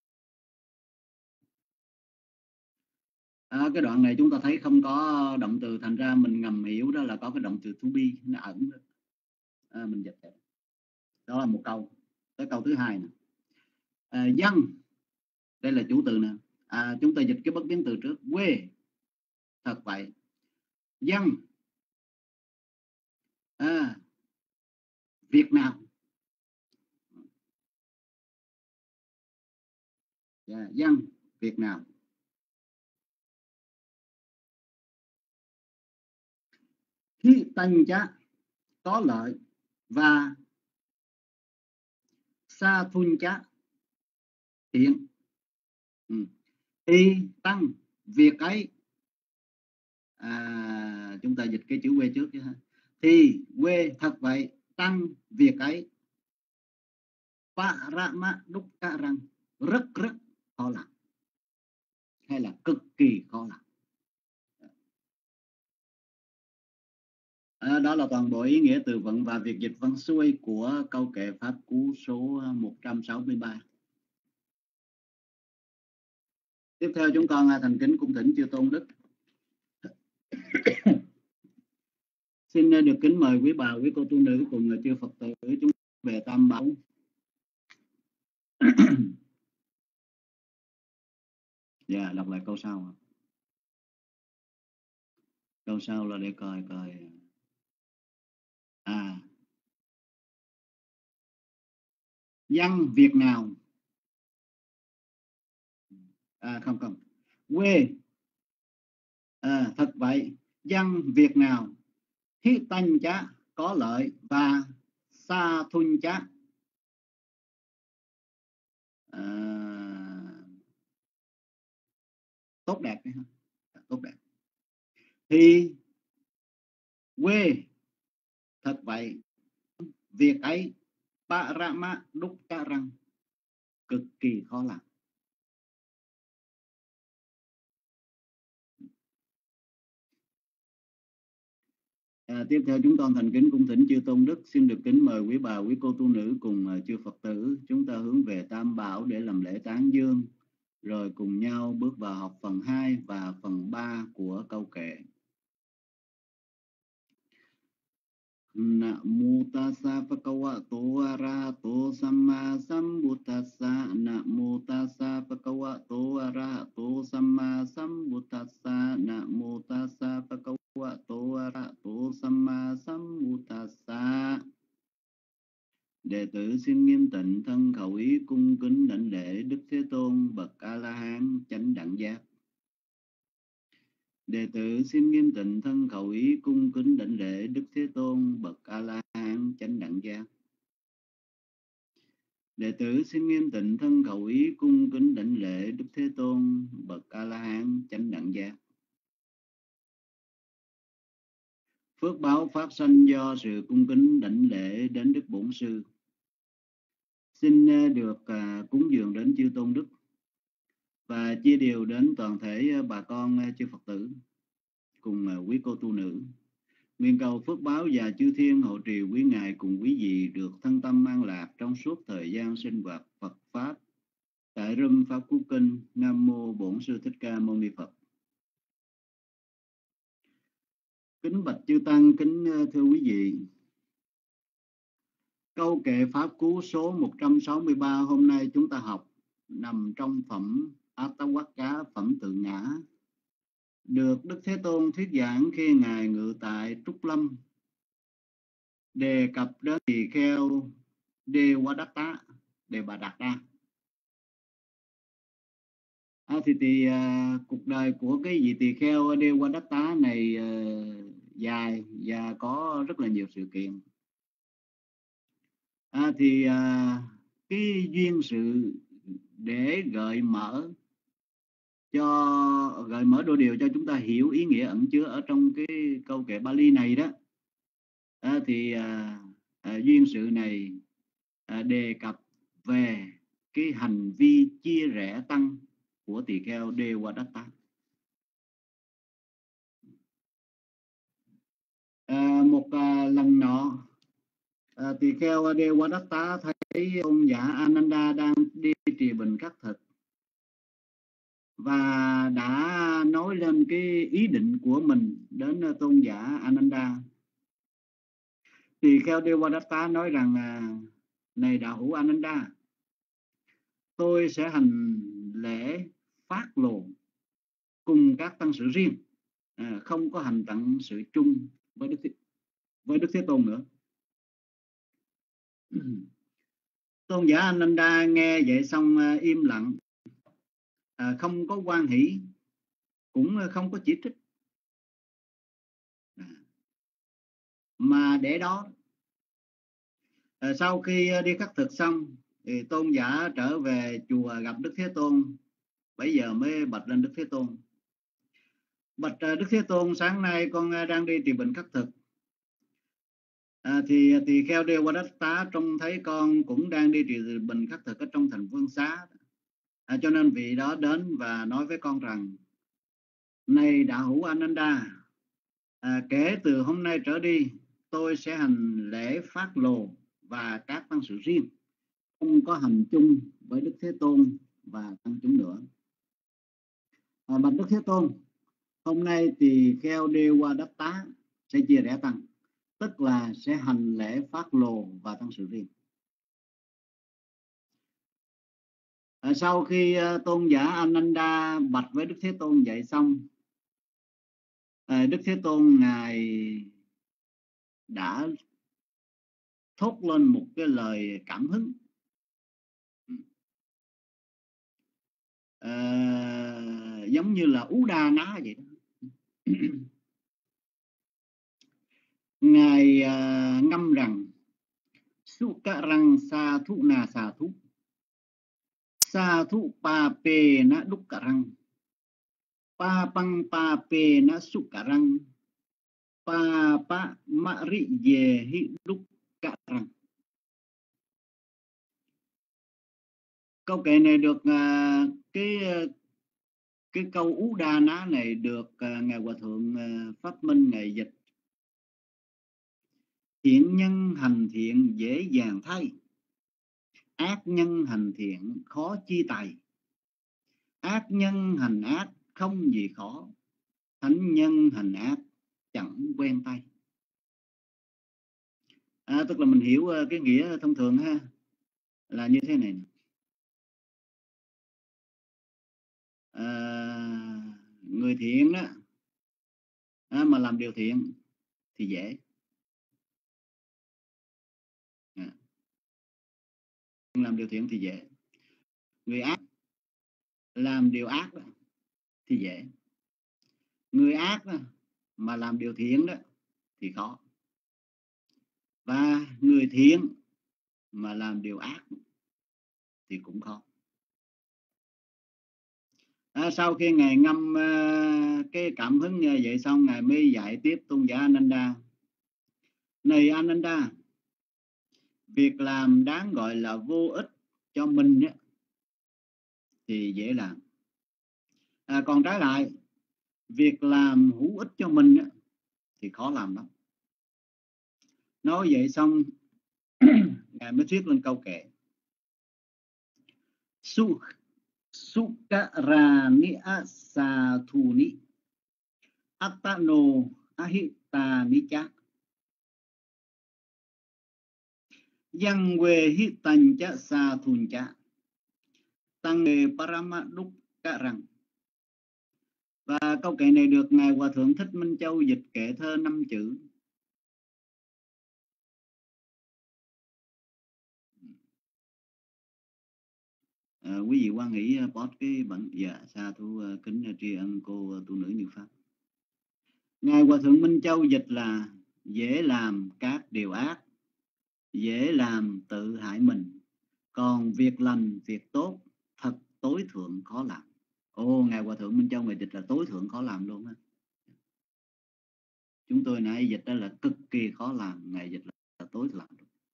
Cái đoạn này chúng ta thấy không có động từ, thành ra mình ngầm hiểu đó là có cái động từ to be nó ẩn đó. Mình dịch vậy. Đó là một câu. Tới câu thứ hai nè. Dân, đây là chủ từ nè. Chúng ta dịch cái bất biến từ trước. Quê, thật vậy. Dân, việc nào. Dân, việc nào. Khi tanh chá, có lợi, và sa thun chá, thiện. Thì tăng, việc ấy. Chúng ta dịch cái chữ quê trước chứ ha. Thì quê, thật vậy. Tăng, việc ấy. Paramadukkarang, rất khó làm hay là cực kỳ khó làm. Đó là toàn bộ ý nghĩa từ vựng và việc dịch văn xuôi của câu kệ pháp cú số 163. Tiếp theo chúng con thành kính cung thỉnh chư tôn đức. Xin được kính mời quý bà, quý cô tu nữ cùng chư Phật tử chúng về Tam Bảo. Dạ, đọc lại câu sau. Câu sau là để coi. Dân việc nào. Không. Quê, thật vậy. Dân việc nào. Hí tanh chá, có lợi, và sa thun chá, tốt đẹp. Tốt đẹp. Thì quê, thật vậy. Việc ấy Paramadukkarang, cực kỳ khó làm. Tiếp theo chúng con thành kính cung thỉnh chư tôn đức, xin được kính mời quý bà, quý cô tu nữ cùng chư Phật tử chúng ta hướng về Tam Bảo để làm lễ tán dương, rồi cùng nhau bước vào học phần 2 và phần 3 của câu kệ. Namo tassa bhagavato arahato samma sambuddhassa. Namo tassa bhagavato arahato samma sambuddhassa. Namo tassa bhagavato arahato samma sambuddhassa. Đệ tử xin nghiêm tịnh thân khẩu ý cung kính đảnh lễ Đức Thế Tôn bậc A La Hán chánh đẳng giác. Đệ tử xin nghiêm tịnh thân khẩu ý cung kính đảnh lễ Đức Thế Tôn bậc A La Hán chánh đẳng giác. Đệ tử xin nghiêm tịnh thân khẩu ý cung kính đảnh lễ Đức Thế Tôn bậc A La Hán chánh đẳng giác. Phước báo phát sanh do sự cung kính đảnh lễ đến Đức Bổn Sư xin được cúng dường đến chư tôn đức và chia đều đến toàn thể bà con chư Phật tử cùng quý cô tu nữ. Nguyện cầu phước báo và chư thiên hộ trì quý ngài cùng quý vị được thân tâm an lạc trong suốt thời gian sinh hoạt Phật pháp tại Râm Pháp Cú Kinh. Nam mô Bổn Sư Thích Ca Mâu Ni Phật. Kính bạch chư tăng, kính thưa quý vị, câu kệ Pháp Cú số 163 hôm nay chúng ta học nằm trong phẩm Attawakka, phẩm tự ngã, được Đức Thế Tôn thuyết giảng khi ngài ngự tại Trúc Lâm, đề cập đến tỳ kheo Devadatta, Đề Bà Đạt Đa. Cuộc đời của cái vị tỳ kheo Devadatta này dài và có rất là nhiều sự kiện. Cái duyên sự để gợi mở đôi điều cho chúng ta hiểu ý nghĩa ẩn chứa ở trong cái câu kệ Bali này đó, duyên sự này đề cập về cái hành vi chia rẽ tăng của tỳ kheo Devadatta. Một lần nọ, tỳ kheo Devadatta thấy tôn giả Ananda đang đi trì bình khắc thực và đã nói lên cái ý định của mình đến tôn giả Ananda. Tỳ kheo Devadatta nói rằng: này đạo hữu Ananda, tôi sẽ hành lễ phát lộ cùng các tăng sự riêng, không có hành tặng sự chung với Đức Thế Tôn nữa. Tôn giả Ananda nghe vậy xong im lặng, không có hoan hỷ, cũng không có chỉ trích, mà để đó. Sau khi đi khắc thực xong thì tôn giả trở về chùa gặp Đức Thế Tôn. Bây giờ mới bạch lên Đức Thế Tôn: bạch Đức Thế Tôn, sáng nay con đang đi trì bệnh khắc thực, thì tỳ kheo Devadatta trông thấy con cũng đang đi trì bệnh khắc thực ở trong thành Vương Xá, cho nên vị đó đến và nói với con rằng: này đạo hữu Ananda, kể từ hôm nay trở đi tôi sẽ hành lễ phát lộ và các tăng sự riêng, không có hành chung với Đức Thế Tôn và tăng chúng nữa. Bạch Đức Thế Tôn, hôm nay tỳ kheo Devadatta sẽ chia rẽ tăng, tức là sẽ hành lễ phát lộ và tăng sự riêng. Sau khi tôn giả Ananda bạch với Đức Thế Tôn vậy xong, Đức Thế Tôn ngài đã thốt lên một cái lời cảm hứng, giống như là ú đa ná vậy đó. Ngài ngâm rằng: Sukarang sa thu na sa thu, sa thu pa pe na dukkarang, pa pang pa pe na sukarang, pa pa ma ri ye hi dukkarang. Câu kệ này được cái câu ú đa ná này được ngài Hòa thượng Pháp Minh ngài dịch Thiện nhân hành thiện dễ dàng thay, ác nhân hành thiện khó chi tài. Ác nhân hành ác không gì khó, thánh nhân hành ác chẳng quen tay. Tức là mình hiểu cái nghĩa thông thường ha, là như thế này. Người thiện đó mà làm điều thiện thì dễ. Làm điều thiện thì dễ. Người ác làm điều ác đó thì dễ. Người ác đó, mà làm điều thiện đó thì khó. Và người thiện mà làm điều ác thì cũng khó. Sau khi Ngài ngâm cái cảm hứng vậy xong, Ngài mới dạy tiếp tôn giả Ananda. Này Ananda, việc làm đáng gọi là vô ích cho mình á, thì dễ làm. Còn trái lại, việc làm hữu ích cho mình á, thì khó làm lắm. Nói vậy xong, Ngài mới thuyết lên câu kệ. Sukarani asathuni attano ahitanicha yang we hitancha sathuncha tăng paramadukkarang. Và câu kệ này được Ngài Hòa Thượng Thích Minh Châu dịch kệ thơ 5 chữ. Quý vị quan hỷ post cái bản. Dạ, sa thú kính tri ân cô tu nữ Như Pháp. Ngài Hòa Thượng Minh Châu dịch là dễ làm các điều ác, dễ làm tự hại mình, còn việc lành, việc tốt thật tối thượng khó làm. Ngài Hòa Thượng Minh Châu Ngài dịch là tối thượng khó làm luôn á. Chúng tôi nãy dịch đó là cực kỳ khó làm, Ngài dịch là tối thượng.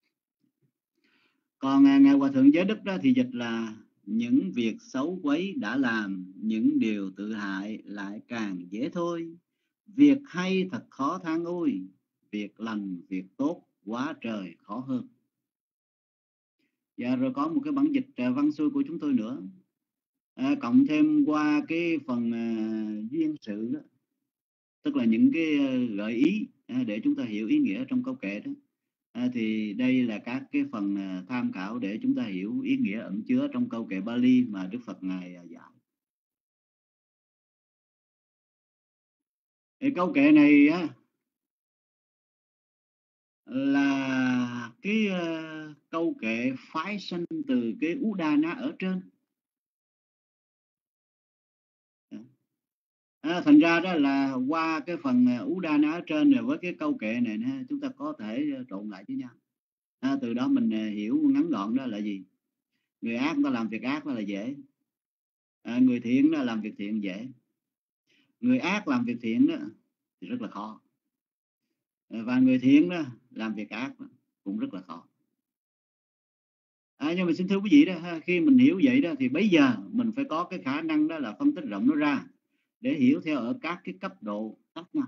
Còn Ngài Hòa Thượng Giới Đức đó thì dịch là những việc xấu quấy đã làm, những điều tự hại lại càng dễ thôi. Việc hay thật khó than ôi, việc lành, việc tốt quá trời khó hơn. Dạ, rồi có một cái bản dịch văn xuôi của chúng tôi nữa, cộng thêm qua cái phần duyên sự đó, tức là những cái gợi ý để chúng ta hiểu ý nghĩa trong câu kệ đó. Thì đây là các cái phần tham khảo để chúng ta hiểu ý nghĩa ẩn chứa trong câu kệ Bali mà Đức Phật Ngài dạy. Thì câu kệ này là cái câu kệ phái sinh từ cái Udana ở trên. Thành ra đó là qua cái phần Udana ở trên rồi với cái câu kệ này chúng ta có thể trộn lại với nhau. Từ đó mình hiểu ngắn gọn đó là gì. Người ác ta làm việc ác đó là dễ, người thiện đó làm việc thiện dễ. Người ác làm việc thiện đó thì rất là khó, và người thiện đó làm việc ác đó cũng rất là khó. Nhưng mà xin thưa quý vị đó, khi mình hiểu vậy đó thì bây giờ mình phải có cái khả năng đó là phân tích rộng nó ra để hiểu theo ở các cái cấp độ khác nhau.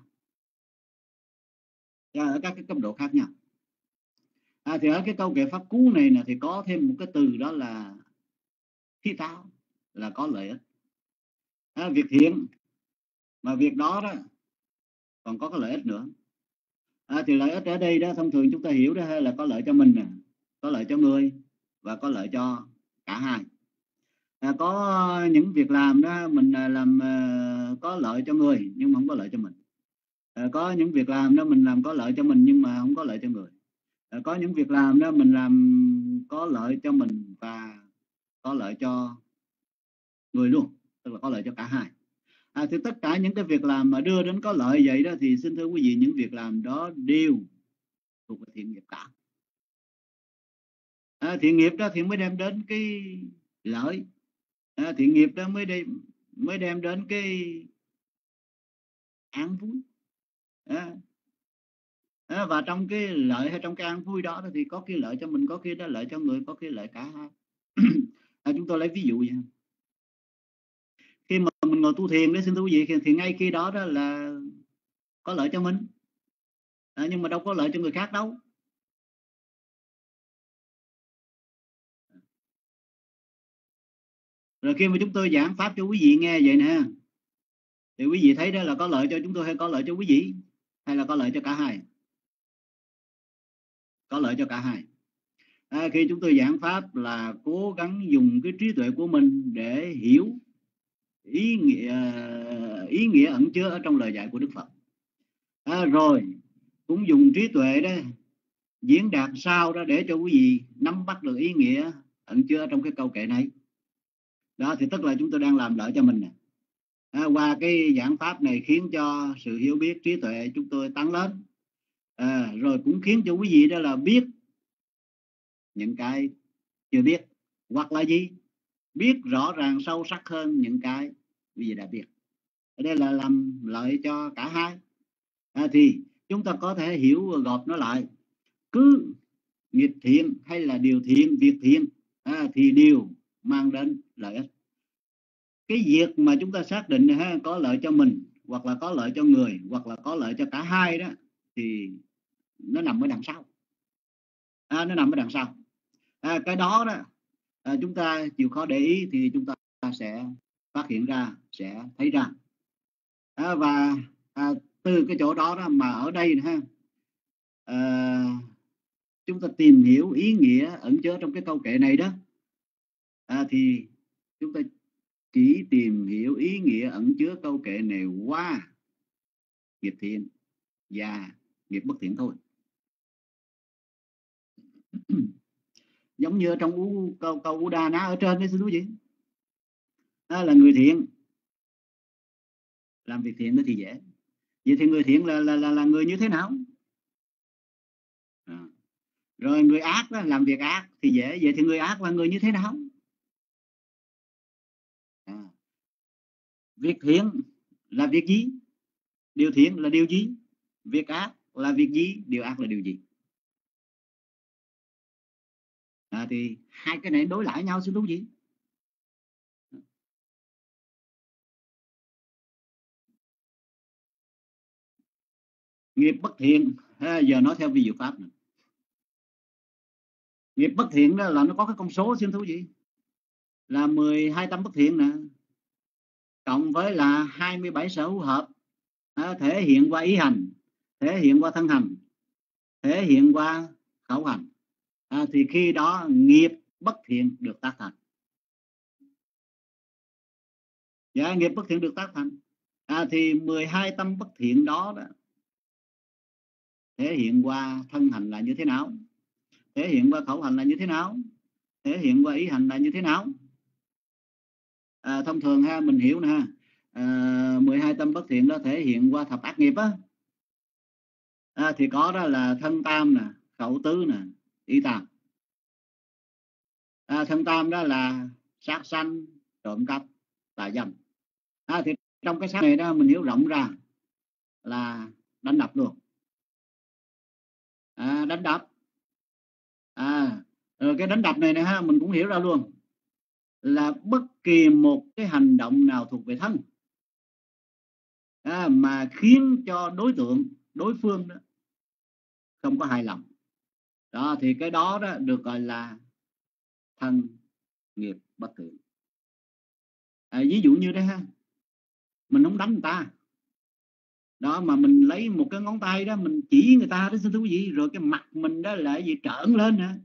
Ở các cái cấp độ khác nhau. Thì ở cái câu kệ pháp cú này nè thì có thêm một cái từ đó là thi thao, là có lợi ích. Việc thiện mà việc đó đó còn có cái lợi ích nữa. Thì lợi ích ở đây đó thông thường chúng ta hiểu đó là có lợi cho mình nè, có lợi cho người và có lợi cho cả hai. Có những việc làm đó mình làm có lợi cho người nhưng mà không có lợi cho mình. Có những việc làm đó mình làm có lợi cho mình nhưng mà không có lợi cho người. Có những việc làm đó mình làm có lợi cho mình và có lợi cho người luôn, tức là có lợi cho cả hai. Thì tất cả những cái việc làm mà đưa đến có lợi vậy đó thì xin thưa quý vị, những việc làm đó đều thuộc về thiện nghiệp cả. Thiện nghiệp đó thì mới đem đến cái lợi, thiện nghiệp đó mới đem đến cái an vui. Và trong cái lợi hay trong cái an vui đó thì có cái lợi cho mình, có khi đó lợi cho người, có khi lợi cả hai. Chúng tôi lấy ví dụ vậy. Khi mà mình ngồi tu thiền đấy xin thưa quý vị thì ngay khi đó đó là có lợi cho mình, nhưng mà đâu có lợi cho người khác đâu. Rồi khi mà chúng tôi giảng pháp cho quý vị nghe vậy nè, thì quý vị thấy đó là có lợi cho chúng tôi hay có lợi cho quý vị, hay là có lợi cho cả hai? Có lợi cho cả hai. Khi chúng tôi giảng pháp là cố gắng dùng cái trí tuệ của mình để hiểu ý nghĩa ẩn chứa ở trong lời dạy của Đức Phật. Rồi cũng dùng trí tuệ đó diễn đạt sao đó để cho quý vị nắm bắt được ý nghĩa ẩn chứa trong cái câu kệ này. Đó thì tức là chúng tôi đang làm lợi cho mình nè. Qua cái giảng pháp này khiến cho sự hiểu biết trí tuệ chúng tôi tăng lên, rồi cũng khiến cho quý vị đó là biết những cái chưa biết, hoặc là gì biết rõ ràng sâu sắc hơn những cái quý vị đã biết. Ở đây là làm lợi cho cả hai. Thì chúng ta có thể hiểu gộp nó lại, cứ nghiệp thiện hay là điều thiện, việc thiện thì đều mang đến lợi ích. Cái việc mà chúng ta xác định có lợi cho mình, hoặc là có lợi cho người, hoặc là có lợi cho cả hai đó, thì nó nằm ở đằng sau. Nó nằm ở đằng sau. Cái đó đó chúng ta chịu khó để ý thì chúng ta sẽ phát hiện ra, sẽ thấy ra. Và từ cái chỗ đó, mà ở đây chúng ta tìm hiểu ý nghĩa ẩn chứa trong cái câu kệ này đó, thì chúng ta chỉ tìm hiểu ý nghĩa ẩn chứa câu kệ này qua nghiệp thiện và nghiệp bất thiện thôi. Giống như trong câu Uddhana ở trên đấy, xin quý vị, đó là người thiện làm việc thiện đó thì dễ. Vậy thì người thiện là người như thế nào? Rồi người ác đó, làm việc ác thì dễ. Vậy thì người ác là người như thế nào? Việc thiện là việc gì? Điều thiện là điều gì? Việc ác là việc gì? Điều ác là điều gì? Thì hai cái này đối lại nhau, xin đúng gì? Nghiệp bất thiện, giờ nói theo vi diệu pháp này. Nghiệp bất thiện đó là nó có cái con số, xin thú vị, là 12 tâm bất thiện nè, cộng với là 27 sở hữu hợp, thể hiện qua ý hành, thể hiện qua thân hành, thể hiện qua khẩu hành, thì khi đó nghiệp bất thiện được tác thành. Nghiệp bất thiện được tác thành. Thì 12 tâm bất thiện đó thể hiện qua thân hành là như thế nào? Thể hiện qua khẩu hành là như thế nào? Thể hiện qua ý hành là như thế nào? Thông thường mình hiểu nè, 12 tâm bất thiện đó thể hiện qua thập ác nghiệp thì có đó là thân tam nè, khẩu tứ nè, ý tam. Thân tam đó là sát sanh, trộm cắp, tà dâm. Thì trong cái sát này đó mình hiểu rộng ra là đánh đập luôn. Đánh đập. Rồi cái đánh đập này nè mình cũng hiểu ra luôn là bất kỳ một cái hành động nào thuộc về thân mà khiến cho đối phương đó không có hài lòng đó, thì cái đó được gọi là thân nghiệp bất thiện. Ví dụ như đây mình không đánh người ta đó, mà mình lấy một cái ngón tay đó mình chỉ người ta đó, xin thú vị, rồi cái mặt mình đó lại gì trợn lên nè,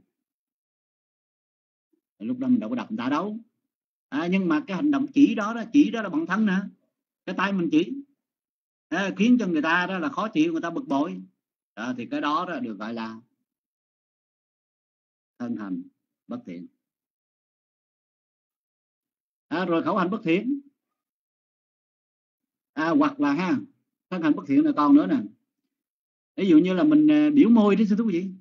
lúc đó mình đâu có đập người ta đâu. Nhưng mà cái hành động chỉ đó là bằng thân nè, cái tay mình chỉ khiến cho người ta đó là khó chịu, người ta bực bội thì cái đó được gọi là thân hành bất thiện. Rồi khẩu hành bất thiện, hoặc là thân hành bất thiện là còn nữa nè. Ví dụ như là mình biểu môi đó, xin thú vị,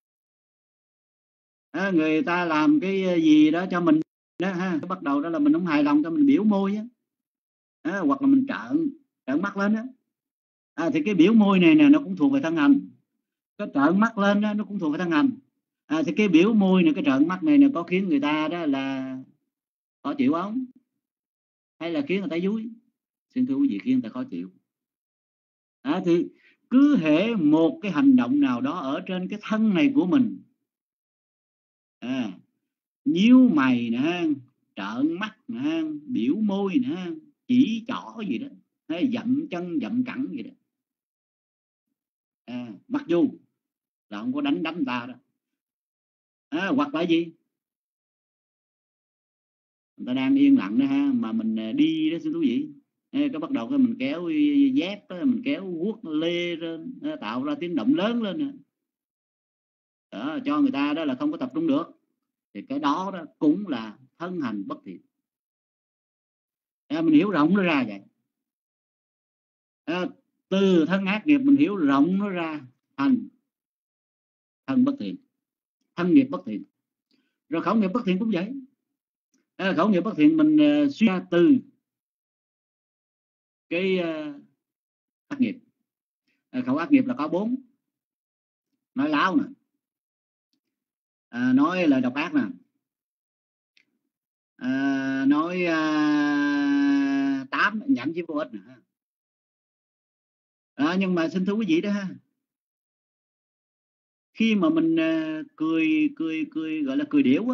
người ta làm cái gì đó cho mình đó bắt đầu đó là mình không hài lòng cho mình biểu môi hoặc là mình trợn mắt lên thì cái biểu môi này nè nó cũng thuộc về thân hành, cái trợn mắt lên đó, nó cũng thuộc về thân hành. Thì cái biểu môi này, cái trợn mắt này có khiến người ta đó là khó chịu không, hay là khiến người ta vui? Xin thưa quý vị, khiến người ta khó chịu. Thì cứ hễ một cái hành động nào đó ở trên cái thân này của mình nhíu mày nè, trợn mắt nè, biểu môi nè, chỉ trỏ gì đó, dậm chân dậm cẳng gì đó. Mặc dù là không có đánh ta đó, hoặc là gì, người ta đang yên lặng đó ha, mà mình đi đó xin quý vị, cái bắt đầu cái mình kéo dép đó, mình kéo guốc lê lên, tạo ra tiếng động lớn lên nè. Đó, cho người ta đó là không có tập trung được, thì cái đó đó cũng là thân hành bất thiện. Mình hiểu rộng nó ra vậy. Từ thân ác nghiệp mình hiểu rộng nó ra thành thân bất thiện, thân nghiệp bất thiện. Rồi khẩu nghiệp bất thiện cũng vậy. Khẩu nghiệp bất thiện mình suy ra từ cái ác nghiệp. Khẩu ác nghiệp là có 4: nói láo nè, nói lời độc ác nè, nói tám nhảm chứ vô ích nè. Nhưng mà xin thưa quý vị đó ha, khi mà mình cười gọi là cười điểu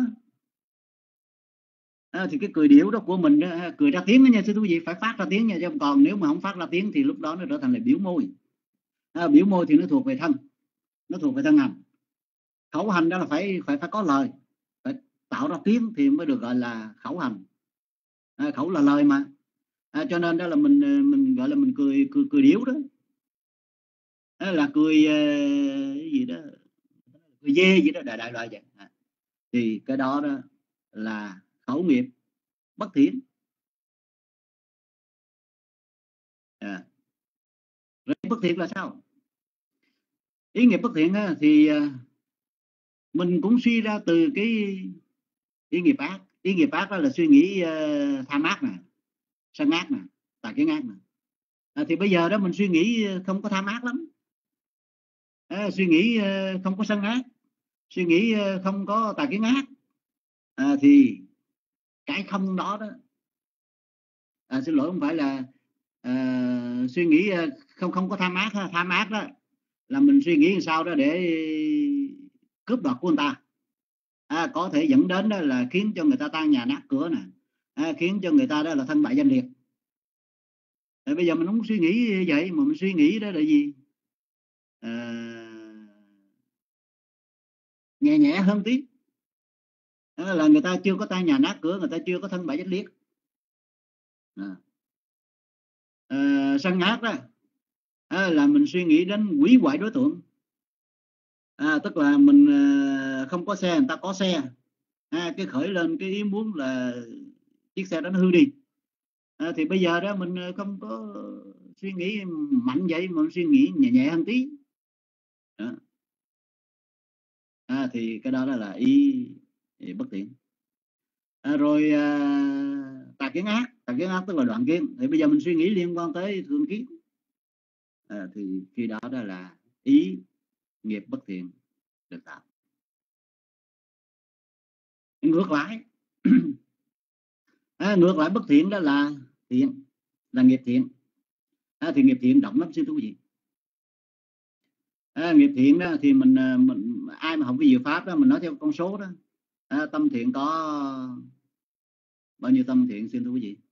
á, thì cái cười điểu đó của mình đó, cười ra tiếng đó nha, xin quý vị, phải phát ra tiếng nha, chứ còn nếu mà không phát ra tiếng thì lúc đó nó trở thành là biểu môi. Biểu môi thì nó thuộc về thân, nó thuộc về thân hành. Khẩu hành đó là phải có lời, phải tạo ra tiếng thì mới được gọi là khẩu hành. Khẩu là lời mà, cho nên đó là mình gọi là mình cười điểu đó. Đó là cười gì đó, cười dê gì đó, đại loại vậy. Thì cái đó đó là khẩu nghiệp bất thiện. Rồi bất thiện là sao? Ý nghiệp bất thiện thì mình cũng suy ra từ cái ý nghiệp ác. Ý nghiệp ác đó là suy nghĩ tham ác nè, sân ác nè, tà kiến ác nè. Thì bây giờ đó mình suy nghĩ không có tham ác lắm, suy nghĩ không có sân ác, suy nghĩ không có tà kiến ác, thì cái không đó đó, xin lỗi, không phải là suy nghĩ không có tham ác. Tham ác đó là mình suy nghĩ làm sao đó để cướp đoạt của người ta, có thể dẫn đến đó là khiến cho người ta tan nhà nát cửa nè, khiến cho người ta đó là thân bại danh liệt. Bây giờ mình không suy nghĩ vậy, mà mình suy nghĩ đó là gì, nhẹ nhẹ hơn tí, là người ta chưa có tan nhà nát cửa, người ta chưa có thân bại danh liệt. Sân ác đó là mình suy nghĩ đến hủy hoại đối tượng, tức là mình không có xe, người ta có xe, cái khởi lên cái ý muốn là chiếc xe đó nó hư đi. Thì bây giờ đó mình không có suy nghĩ mạnh vậy, mà mình suy nghĩ nhẹ nhẹ hơn tí. Thì cái đó là ý bất thiện. Rồi tà kiến ác tức là đoạn kiến. Thì bây giờ mình suy nghĩ liên quan tới thương kiến, thì khi đó đó là ý nghiệp bất thiện được tạo. Ngược lại ngược lại bất thiện đó là thiện, là nghiệp thiện. Thì nghiệp thiện động lắm, xin thú vị. Nghiệp thiện đó thì mình ai mà học cái diệu pháp đó, mình nói theo con số đó, tâm thiện có bao nhiêu tâm thiện, xin thưa quý vị?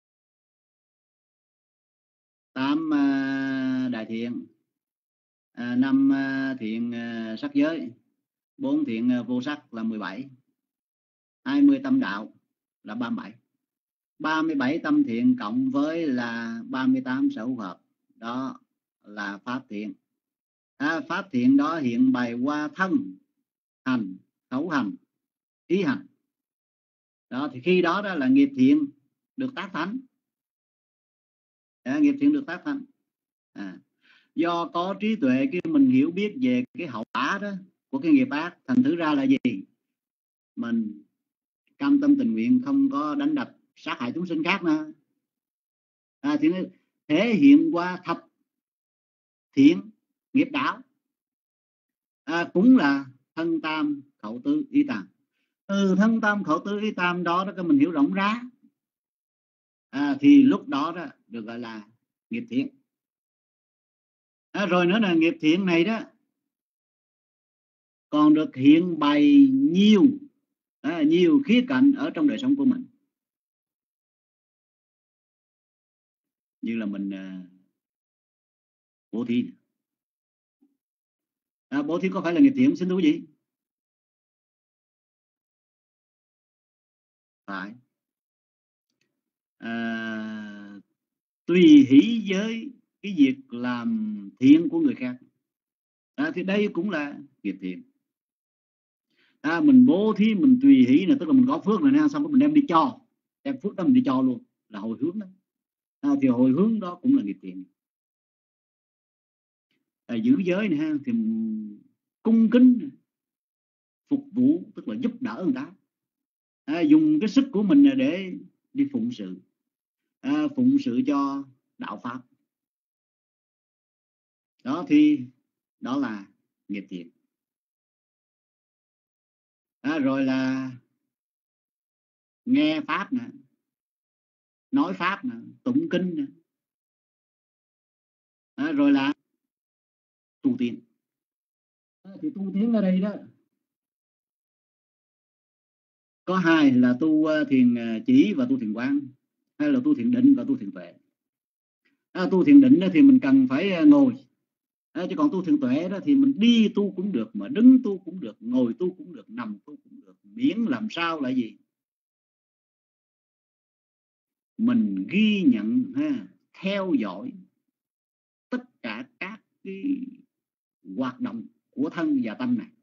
8 đại thiện, 5 thiện sắc giới, 4 thiện vô sắc là 17, 20 tâm đạo là 37. 37 tâm thiện cộng với là 38 sở hữu hợp, đó là pháp thiện. Pháp thiện đó hiện bày qua thân hành, khẩu hành, ý hành. Đó thì khi đó đó là nghiệp thiện được tác thành. Nghiệp thiện được tác thành. Do có trí tuệ, cái mình hiểu biết về cái hậu quả đó của cái nghiệp ác, thành thử ra là gì? Mình cam tâm tình nguyện không có đánh đập sát hại chúng sinh khác nữa. Thì nó thể hiện qua thập thiện nghiệp đạo, cũng là thân tam khẩu tứ ý tam. Từ thân tam khẩu tứ ý tam đó đó, mình hiểu rộng ra, thì lúc đó đó được gọi là nghiệp thiện. Rồi nữa là nghiệp thiện này đó còn được hiện bày nhiều khía cạnh ở trong đời sống của mình. như là mình bố thí. Bố thí có phải là nghiệp thiện xin thú gì? Phải. Tùy hỷ với cái việc làm thiện của người khác, thì đây cũng là nghiệp thiện. Mình bố thí, mình tùy hỷ là tức là mình có phước rồi nha, xong rồi mình đem đi cho, đem phước đó mình đi cho luôn, là hồi hướng đó. Thì hồi hướng đó cũng là nghiệp thiện. Giữ giới này ha, thì cung kính phục vụ, tức là giúp đỡ người ta, dùng cái sức của mình để đi phụng sự, phụng sự cho đạo pháp, đó thì đó là nghiệp thiện. Rồi là nghe pháp nè, nói pháp nè, tụng kinh nè, rồi là tu tiến. Thì tu tiến ở đây đó có hai là tu thiền chỉ và tu thiền quán, hay là tu thiền định và tu thiền tuệ. Tu thiền định thì mình cần phải ngồi, chứ còn tu thiền tuệ đó thì mình đi tu cũng được, mà đứng tu cũng được, ngồi tu cũng được, nằm tu cũng được, miễn làm sao là gì, mình ghi nhận theo dõi tất cả các cái hoạt động của thân và tâm này,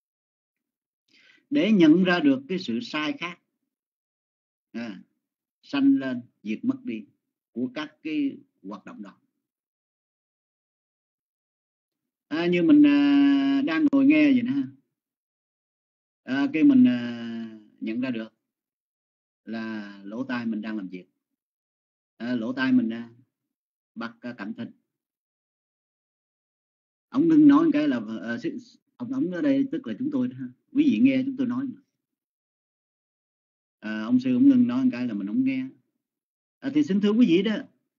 để nhận ra được cái sự sai khác, sanh lên diệt mất đi của các cái hoạt động đó. Như mình đang ngồi nghe vậy nè, cái mình nhận ra được là lỗ tai mình đang làm việc, lỗ tai mình bắt cảm thịnh. Ông đừng nói cái là ông ở đây tức là chúng tôi đó, quý vị nghe chúng tôi nói. Ông sư ông ngừng nói cái là mình không nghe. Thì xin thưa quý vị đó,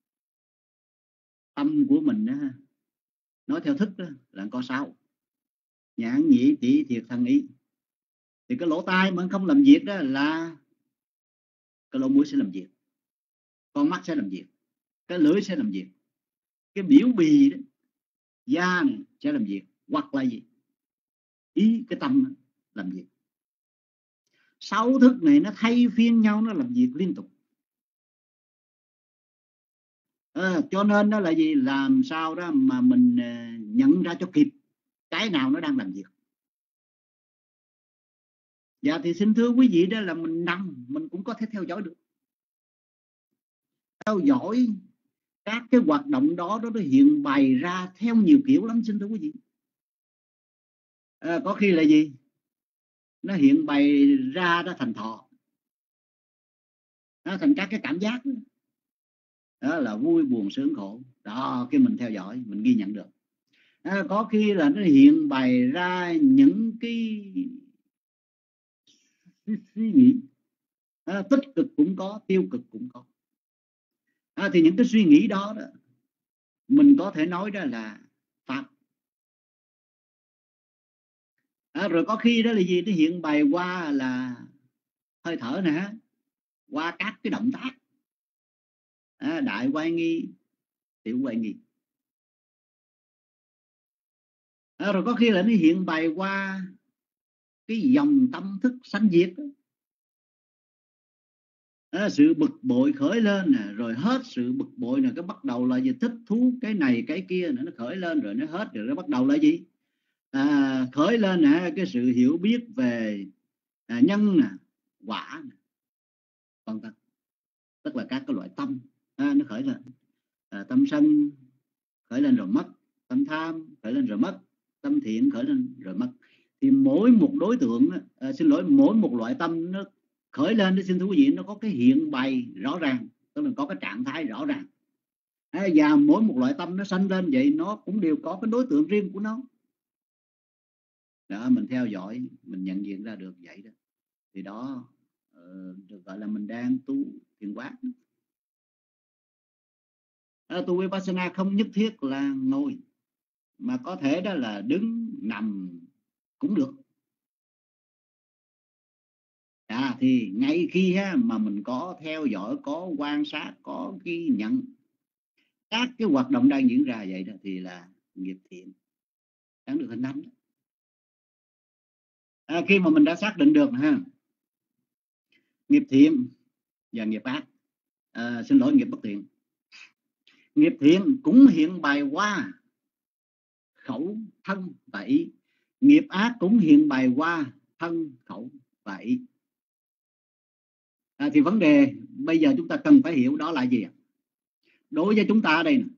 tâm của mình đó, nói theo thức đó là có 6: nhãn nhĩ tỷ thiệt thân ý. Thì cái lỗ tai mà không làm việc đó là cái lỗ mũi sẽ làm việc, con mắt sẽ làm việc, cái lưỡi sẽ làm việc, cái biểu bì đó, da này sẽ làm việc, hoặc là gì, ý cái tâm làm việc. 6 thức này nó thay phiên nhau, nó làm việc liên tục. Cho nên đó là gì, làm sao đó mà mình nhận ra cho kịp cái nào nó đang làm việc. Dạ thì xin thưa quý vị đó là mình nằm mình cũng có thể theo dõi được, theo dõi các cái hoạt động đó nó hiện bày ra theo nhiều kiểu lắm, xin thưa quý vị. Có khi là gì, nó hiện bày ra đó thành thọ, nó thành các cái cảm giác đó là vui buồn sướng khổ đó, cái mình theo dõi mình ghi nhận được. Có khi là nó hiện bày ra những cái suy nghĩ, tích cực cũng có, tiêu cực cũng có. Thì những cái suy nghĩ đó mình có thể nói đó là pháp. Rồi có khi đó là gì, nó hiện bày qua là hơi thở nè, qua các cái động tác, đại quay nghi, tiểu quay nghi. Rồi có khi là nó hiện bày qua cái dòng tâm thức sanh diệt, sự bực bội khởi lên nè, rồi hết sự bực bội nè, cái bắt đầu là gì, thích thú cái này cái kia nữa, nó khởi lên rồi nó hết, rồi nó bắt đầu là gì, khởi lên nè cái sự hiểu biết về nhân nè, quả nè, vân vân, tức là các cái loại tâm nó khởi lên. Tâm sân khởi lên rồi mất, tâm tham khởi lên rồi mất, tâm thiện khởi lên rồi mất. Thì mỗi một đối tượng mỗi một loại tâm nó khởi lên, xin thưa quý vị, nó có cái hiện bày rõ ràng, tức là có cái trạng thái rõ ràng. Và mỗi một loại tâm nó sanh lên vậy, nó cũng đều có cái đối tượng riêng của nó. Đó, mình theo dõi, mình nhận diện ra được vậy đó. Thì đó được gọi là mình đang tu thiền quán. Tu Vipassana không nhất thiết là ngồi, mà có thể đó là đứng, nằm cũng được. Thì ngay khi mà mình có theo dõi, có quan sát, có ghi nhận các cái hoạt động đang diễn ra vậy đó thì là nghiệp thiện, đáng được hình thánh. Khi mà mình đã xác định được ha, nghiệp thiện và nghiệp ác, xin lỗi, nghiệp bất thiện. Nghiệp thiện cũng hiện bài qua khẩu, thân và ý. Nghiệp ác cũng hiện bài qua thân, khẩu và ý. Thì vấn đề bây giờ chúng ta cần phải hiểu đó là gì? Đối với chúng ta ở đây nè,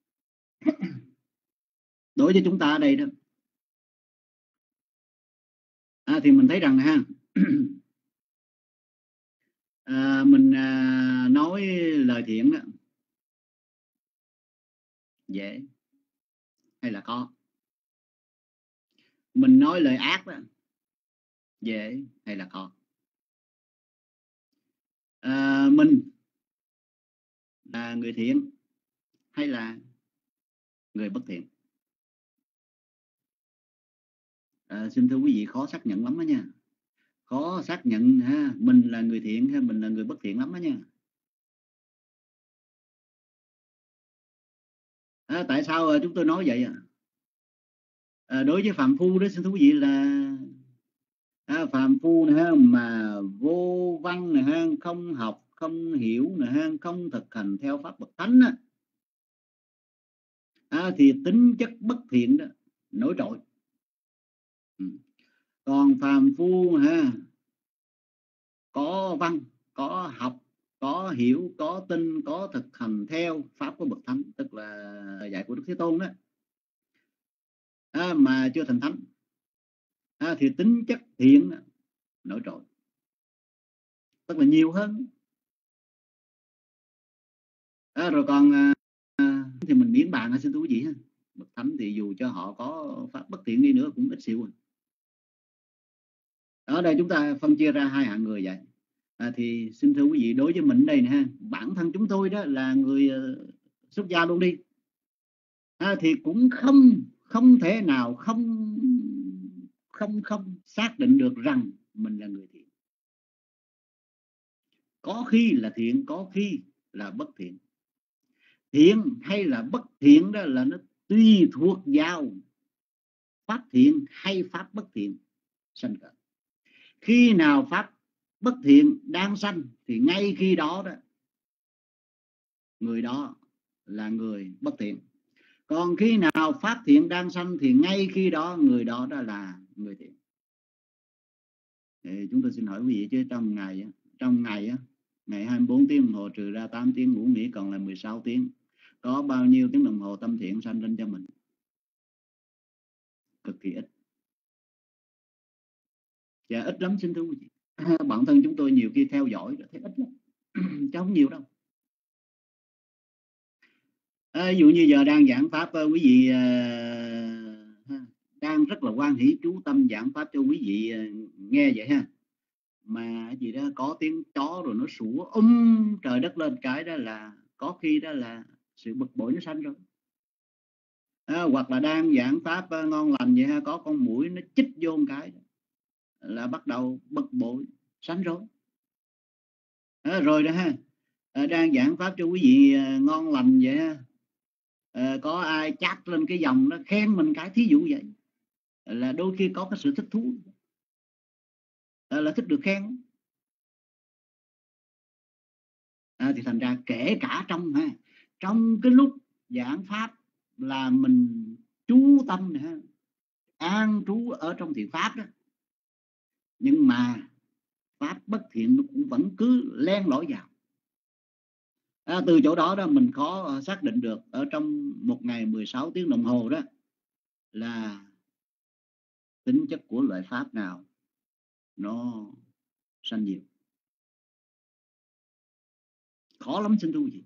đối với chúng ta ở đây đó, thì mình thấy rằng ha, mình nói lời thiện đó dễ hay là khó? Mình nói lời ác đó dễ hay là khó? Mình là người thiện hay là người bất thiện? Xin thưa quý vị, khó xác nhận lắm đó nha. Khó xác nhận ha, mình là người thiện hay mình là người bất thiện lắm đó nha. Tại sao chúng tôi nói vậy? Đối với phàm phu đó, xin thưa quý vị, là phàm phu nè ha, mà vô văn nè ha, không học không hiểu nè ha, không thực hành theo pháp bậc thánh thì tính chất bất thiện đó nổi trội. Còn phàm phu ha, có văn, có học, có hiểu, có tin, có thực hành theo pháp của bậc thánh, tức là dạy của Đức Thế Tôn đó, mà chưa thành thánh, thì tính chất thiện nổi trội, tức là nhiều hơn. Rồi còn thì mình miễn bàn, xin thú vị ha, bậc thánh thì dù cho họ có pháp bất thiện đi nữa cũng ít xíu. Ở đây chúng ta phân chia ra hai hạng người vậy. Thì xin thưa quý vị, đối với mình đây nè ha, bản thân chúng tôi đó là người xuất gia luôn đi, thì cũng không thể nào không xác định được rằng mình là người thiện. Có khi là thiện, có khi là bất thiện. Thiện hay là bất thiện đó là nó tùy thuộc vào pháp thiện hay pháp bất thiện sanh khởi. Khi nào pháp bất thiện đang sanh thì ngay khi đó đó, người đó là người bất thiện. Còn khi nào pháp thiện đang sanh thì ngay khi đó người đó đó là người thiện. Thì chúng tôi xin hỏi quý vị, chứ trong ngày ngày 24 tiếng đồng hồ trừ ra 8 tiếng ngủ nghỉ còn là 16 tiếng, có bao nhiêu tiếng đồng hồ tâm thiện sanh lên cho mình? Cực kỳ ít. Và ít lắm, xin thưa quý vị. Bản thân chúng tôi nhiều khi theo dõi thấy ít lắm chứ không nhiều đâu. Ví dụ như giờ đang giảng pháp, quý vị đang rất là hoan hỷ chú tâm giảng pháp cho quý vị nghe vậy ha, mà gì đó có tiếng chó rồi nó sủa trời đất lên cái đó là có khi đó là sự bực bội nó sanh rồi. Hoặc là đang giảng pháp ngon lành vậy ha, có con muỗi nó chích vô một cái là bắt đầu bực bội sanh rồi. Rồi đó ha, đang giảng pháp cho quý vị ngon lành vậy ha, có ai chát lên cái dòng nó khen mình cái, thí dụ vậy, là đôi khi có cái sự thích thú, là thích được khen. Thì thành ra kể cả trong cái lúc giảng pháp là mình chú tâm ha, an trú ở trong thiện pháp đó, nhưng mà pháp bất thiện nó cũng vẫn cứ len lỏi vào. Từ chỗ đó đó mình khó xác định được ở trong một ngày 16 tiếng đồng hồ đó là tính chất của loại pháp nào nó sanh nhiều. Khó lắm, xin thưa quý vị.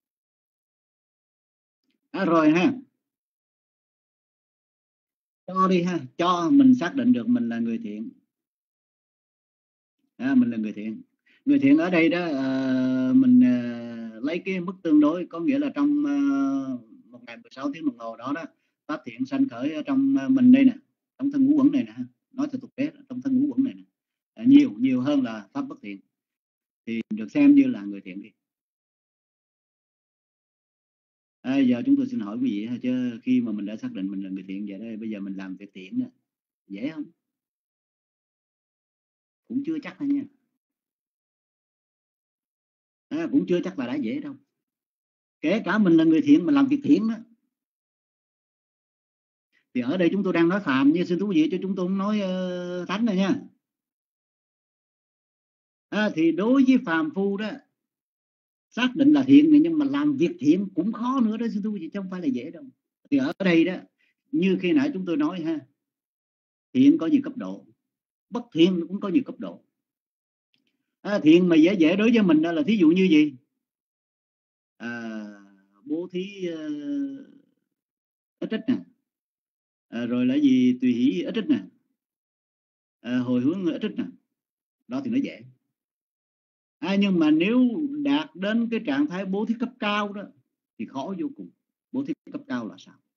Rồi ha, cho đi ha, cho mình xác định được mình là người thiện. Mình là người thiện. Người thiện ở đây đó, mình lấy cái mức tương đối, có nghĩa là trong một ngày 16 tiếng đồng hồ đó đó, pháp thiện sanh khởi ở trong mình đây nè, trong thân ngũ uẩn này nè, nói theo thực tế trong thân ngũ uẩn này nè, nhiều hơn là pháp bất thiện, thì được xem như là người thiện đi. Giờ chúng tôi xin hỏi quý vị ha, chứ khi mà mình đã xác định mình là người thiện vậy đó, bây giờ mình làm việc thiện đó, dễ không? Cũng chưa chắc thôi nha. Cũng chưa chắc là đã dễ đâu. Kể cả mình là người thiện mà làm việc thiện đó, thì ở đây chúng tôi đang nói phàm như xin thú vị, cho chúng tôi không nói thánh này nha. Thì đối với phàm phu đó, xác định là thiện này, nhưng mà làm việc thiện cũng khó nữa đó xin thú vị, chứ không phải là dễ đâu. Thì ở đây đó, như khi nãy chúng tôi nói ha, thiện có nhiều cấp độ, bất thiện cũng có nhiều cấp độ. Thiện mà dễ đối với mình đó là thí dụ như gì? Bố thí ít ít nè, rồi là gì, tùy hỷ ít ít nè, hồi hướng ít ít nè, đó thì nó dễ. Nhưng mà nếu đạt đến cái trạng thái bố thí cấp cao đó thì khó vô cùng. Bố thí cấp cao là sao?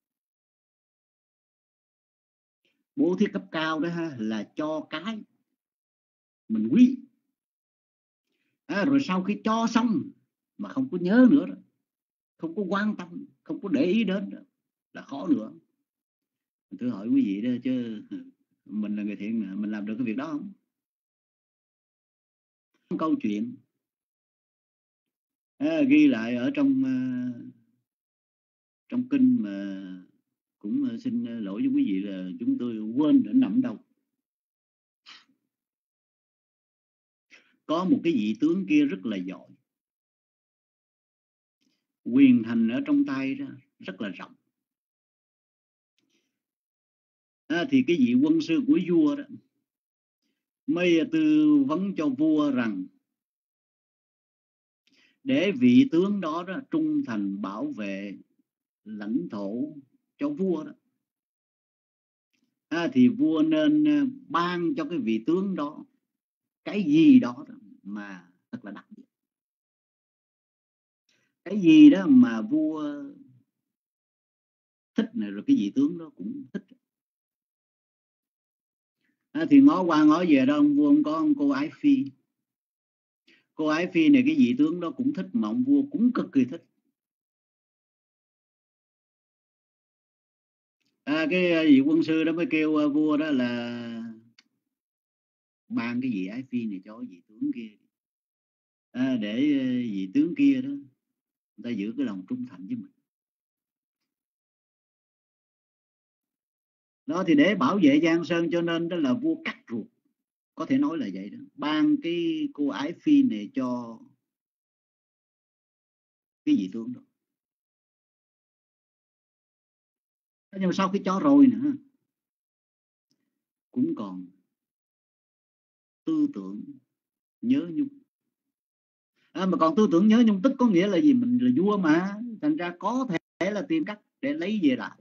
Bố thí cấp cao đó ha, là cho cái mình quý, rồi sau khi cho xong mà không có nhớ nữa đó, không có quan tâm, không có để ý đến đó, là khó nữa. Tôi hỏi quý vị đó, chứ mình là người thiện, mình làm được cái việc đó không? Câu chuyện ghi lại ở trong kinh mà cũng xin lỗi với quý vị là chúng tôi quên để nằm đâu. Có một cái vị tướng kia rất là giỏi, quyền hành ở trong tay đó rất là rộng. Thì cái vị quân sư của vua đó mới tư vấn cho vua rằng để vị tướng đó trung thành bảo vệ lãnh thổ cho vua đó, thì vua nên ban cho cái vị tướng đó cái gì đó mà thật là đặc biệt. Cái gì đó mà vua thích này, rồi cái vị tướng đó cũng thích. Thì ngó qua ngó về đó, ông vua ông có ông cô Ái Phi. Cô Ái Phi này cái vị tướng đó cũng thích, mà ông vua cũng cực kỳ thích. Cái vị quân sư đó mới kêu vua đó là ban cái vị Ái Phi này cho vị tướng kia, để vị tướng kia đó người ta giữ cái lòng trung thành với mình. Đó thì để bảo vệ Giang Sơn, cho nên đó là vua cắt ruột, có thể nói là vậy đó, ban cái cô Ái Phi này cho cái vị tướng đó. Nhưng mà sau khi cho rồi nữa cũng còn tư tưởng nhớ nhung. Mà còn tư tưởng nhớ nhung tức có nghĩa là gì? Mình là vua mà, thành ra có thể là tìm cách để lấy về lại.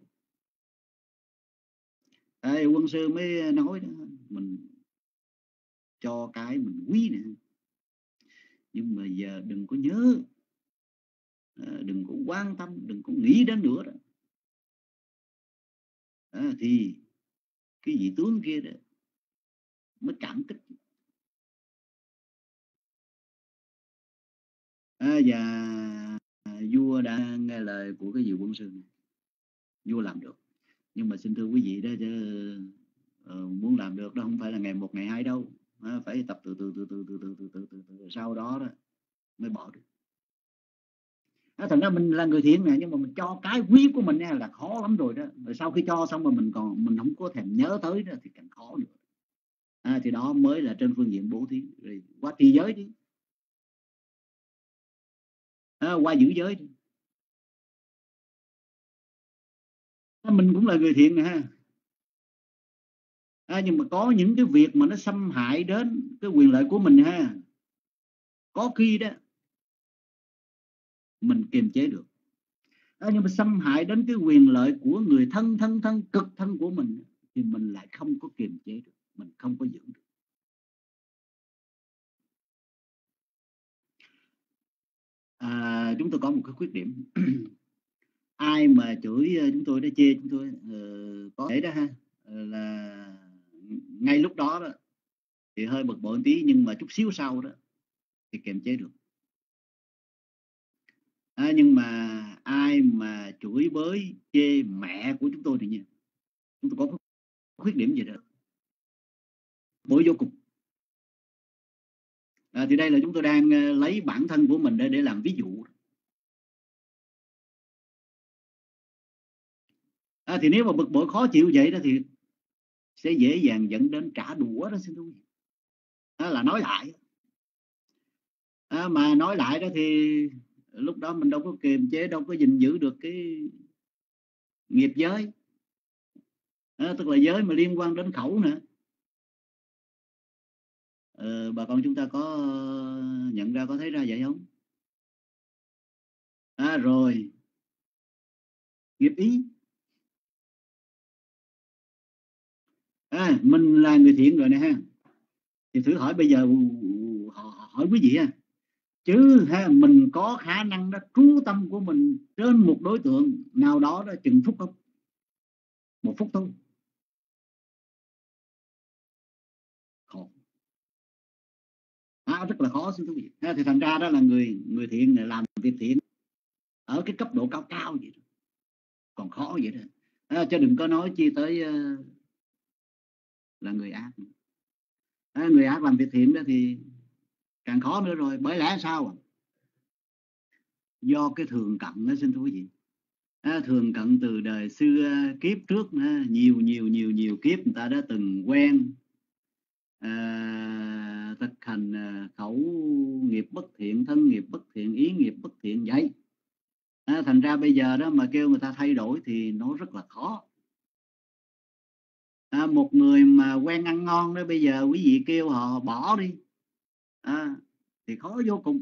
Quân sư mới nói đó, mình cho cái mình quý nè, nhưng mà giờ đừng có nhớ, đừng có quan tâm, đừng có nghĩ đến nữa đó. Thì cái vị tướng kia đó mới cảm kích. Và vua đã nghe lời của cái vị quân sư này, vua làm được. Nhưng mà xin thưa quý vị đó, chứ muốn làm được đó không phải là ngày một ngày hai đâu, phải tập từ sau đó đó mới bỏ được. Thành ra mình là người thiện nè, nhưng mà mình cho cái quý của mình là khó lắm rồi đó. Rồi sau khi cho xong mà mình không có thèm nhớ tới đó thì càng khó nữa. Thì đó mới là trên phương diện bố thí. Rồi qua trì giới đi, qua giữ giới đi. Mình cũng là người thiện nè ha. Nhưng mà có những cái việc mà nó xâm hại đến cái quyền lợi của mình ha, có khi đó mình kiềm chế được. Nhưng mà xâm hại đến cái quyền lợi của người thân cực thân của mình thì mình lại không có kiềm chế được, mình không có giữ được. Chúng tôi có một cái khuyết điểm. Ai mà chửi chúng tôi, đã chê chúng tôi, có thể đó ha, là ngay lúc đó đó thì hơi bực bội một tí, nhưng mà chút xíu sau đó thì kiềm chế được. Nhưng mà ai mà chửi bới chê mẹ của chúng tôi thì nha, chúng tôi có khuyết điểm gì đó bội vô cùng. Thì đây là chúng tôi đang lấy bản thân của mình để làm ví dụ. Thì nếu mà bực bội khó chịu vậy đó thì sẽ dễ dàng dẫn đến trả đũa đó, xin thưa quý vị. Là nói lại. Mà nói lại đó thì lúc đó mình đâu có kiềm chế, đâu có gìn giữ được cái nghiệp giới, tức là giới mà liên quan đến khẩu nữa. Bà con chúng ta có nhận ra, có thấy ra vậy không? Rồi nghiệp ý. Mình là người thiện rồi nè ha, thì thử hỏi bây giờ hỏi quý vị ha, chứ ha, mình có khả năng đó trú tâm của mình trên một đối tượng nào đó đó chừng phút không? Một phút thôi. Khó. Rất là khó, xin quý vị. Thì thành ra đó là người thiện này làm việc thiện ở cái cấp độ cao cao vậy đó, còn khó vậy đó. Chứ đừng có nói chi tới là người ác. Người ác làm việc thiện đó thì càng khó nữa rồi. Bởi lẽ sao? Do cái thường cận đó, xin thưa quý vị. Thường cận từ đời xưa kiếp trước nhiều kiếp người ta đã từng quen thực hành khẩu nghiệp bất thiện, thân nghiệp bất thiện, ý nghiệp bất thiện vậy. Thành ra bây giờ đó mà kêu người ta thay đổi thì nó rất là khó. Một người mà quen ăn ngon đó, bây giờ quý vị kêu họ bỏ đi thì khó vô cùng.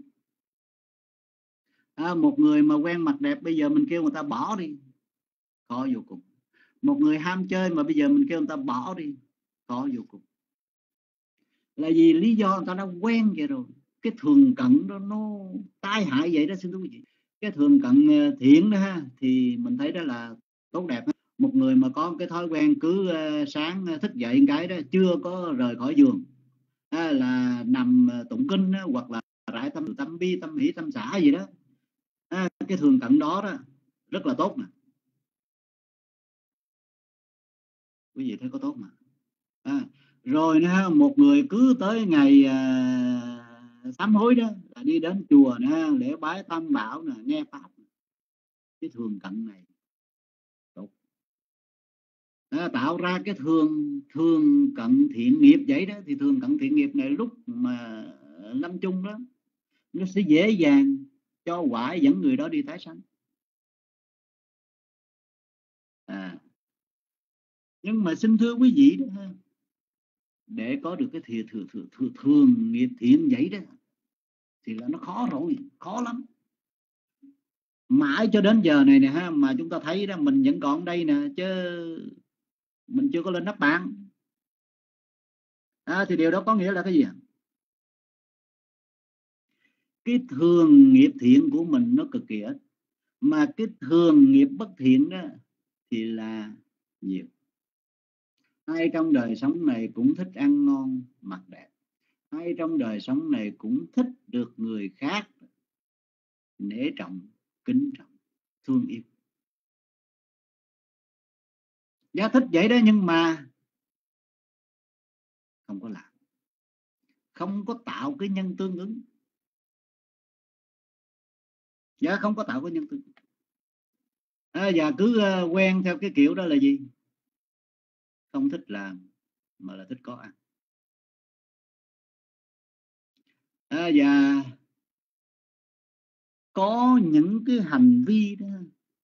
Một người mà quen mặt đẹp, bây giờ mình kêu người ta bỏ đi, khó vô cùng. Một người ham chơi mà bây giờ mình kêu người ta bỏ đi, khó vô cùng. Là vì lý do người ta đã quen vậy rồi. Cái thường cận đó nó tai hại vậy đó, xin thưa quý vị. Cái thường cận thiện đó ha, thì mình thấy đó là tốt đẹp. Một người mà có cái thói quen cứ sáng thức dậy cái đó chưa có rời khỏi giường là nằm tụng kinh hoặc là rải tâm bi, tâm hỷ, tâm xả gì đó, cái thường cận đó đó rất là tốt nè. Quý vị thấy có tốt mà. Rồi nữa, một người cứ tới ngày sám hối đó là đi đến chùa nè, lễ bái tam bảo nè, nghe pháp. Cái thường cận này tốt. Tạo ra cái thường cận thiện nghiệp vậy đó. Thì thường cận thiện nghiệp này lúc mà lâm chung đó, nó sẽ dễ dàng cho quả dẫn người đó đi tái sanh. Nhưng mà xin thưa quý vị đó, để có được cái thường nghiệp thiện vậy đó thì là nó khó rồi, khó lắm. Mãi cho đến giờ này nè ha, mà chúng ta thấy đó, mình vẫn còn đây nè, chứ mình chưa có lên nắp bàn. Thì điều đó có nghĩa là cái gì? Cái thường nghiệp thiện của mình nó cực kỳ ít, mà cái thường nghiệp bất thiện đó thì là nhiều. Ai trong đời sống này cũng thích ăn ngon mặc đẹp, ai trong đời sống này cũng thích được người khác nể trọng, kính trọng, thương yêu. Giá thích vậy đó, nhưng mà không có làm, không có tạo cái nhân tương ứng. Không có tạo cái nhân tương ứng. Và cứ quen theo cái kiểu đó là gì? Không thích làm mà là thích có ăn. Và có những cái hành vi đó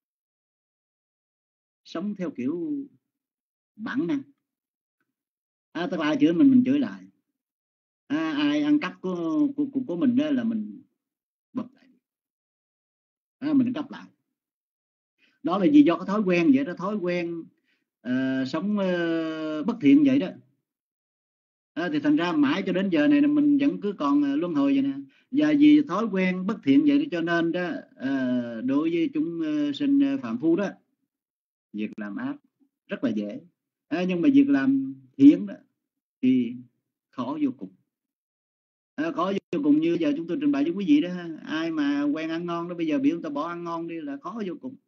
sống theo kiểu bản năng. Tức là ai chửi mình chửi lại. Ai ăn cắp của mình đó là mình bật lại. Mình cắp lại. Đó là vì do cái thói quen vậy đó, thói quen sống bất thiện vậy đó. Thì thành ra mãi cho đến giờ này mình vẫn cứ còn luân hồi vậy nè. Và vì thói quen bất thiện vậy cho nên đó, đối với chúng sinh phạm phu đó, việc làm ác rất là dễ. Nhưng mà việc làm thiện đó thì khó vô cùng. Khó vô cùng. Như giờ chúng tôi trình bày với quý vị đó, ai mà quen ăn ngon đó, bây giờ biểu người ta bỏ ăn ngon đi là khó vô cùng.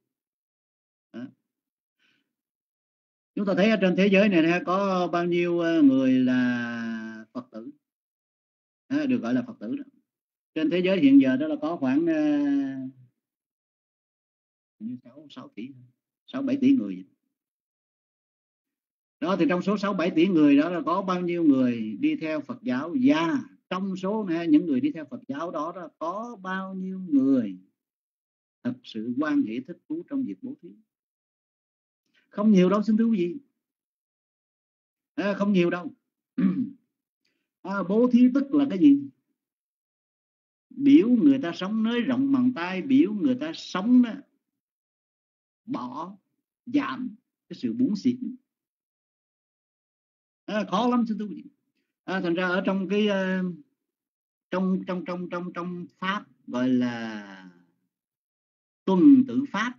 Chúng ta thấy ở trên thế giới này có bao nhiêu người là Phật tử, được gọi là Phật tử đó. Trên thế giới hiện giờ đó là có khoảng 6-7 tỷ người đó. Thì trong số 6-7 tỷ người đó là có bao nhiêu người đi theo Phật giáo, và trong số này, những người đi theo Phật giáo đó có bao nhiêu người thật sự hoan hỷ thích thú trong việc bố thí? Không nhiều đâu, xin thưa quý vị. Không nhiều đâu. Bố thí tức là cái gì? Biểu người ta sống nới rộng bàn tay, biểu người ta sống đó, bỏ giảm cái sự bủn xỉn. Khó lắm, xin thưa quý vị. Thành ra ở trong cái trong pháp gọi là tuần tự pháp,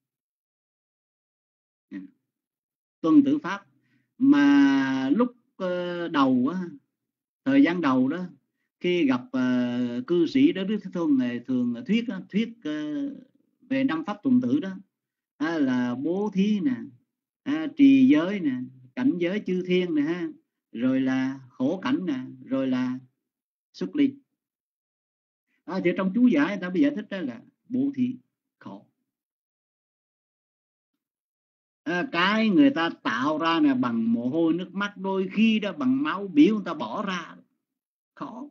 tuần tự pháp mà lúc đầu thời gian đầu đó, khi gặp cư sĩ đó, Đức Thế Tôn này thường thuyết về 5 pháp tuần tự đó, là bố thí nè, trì giới nè, cảnh giới chư thiên nè, rồi là khổ cảnh nè, rồi là xuất ly. Thì trong chú giải người ta mới giải thích đó là bố thí khổ. Cái người ta tạo ra nè bằng mồ hôi nước mắt, đôi khi đó bằng máu biểu người ta bỏ ra, khó.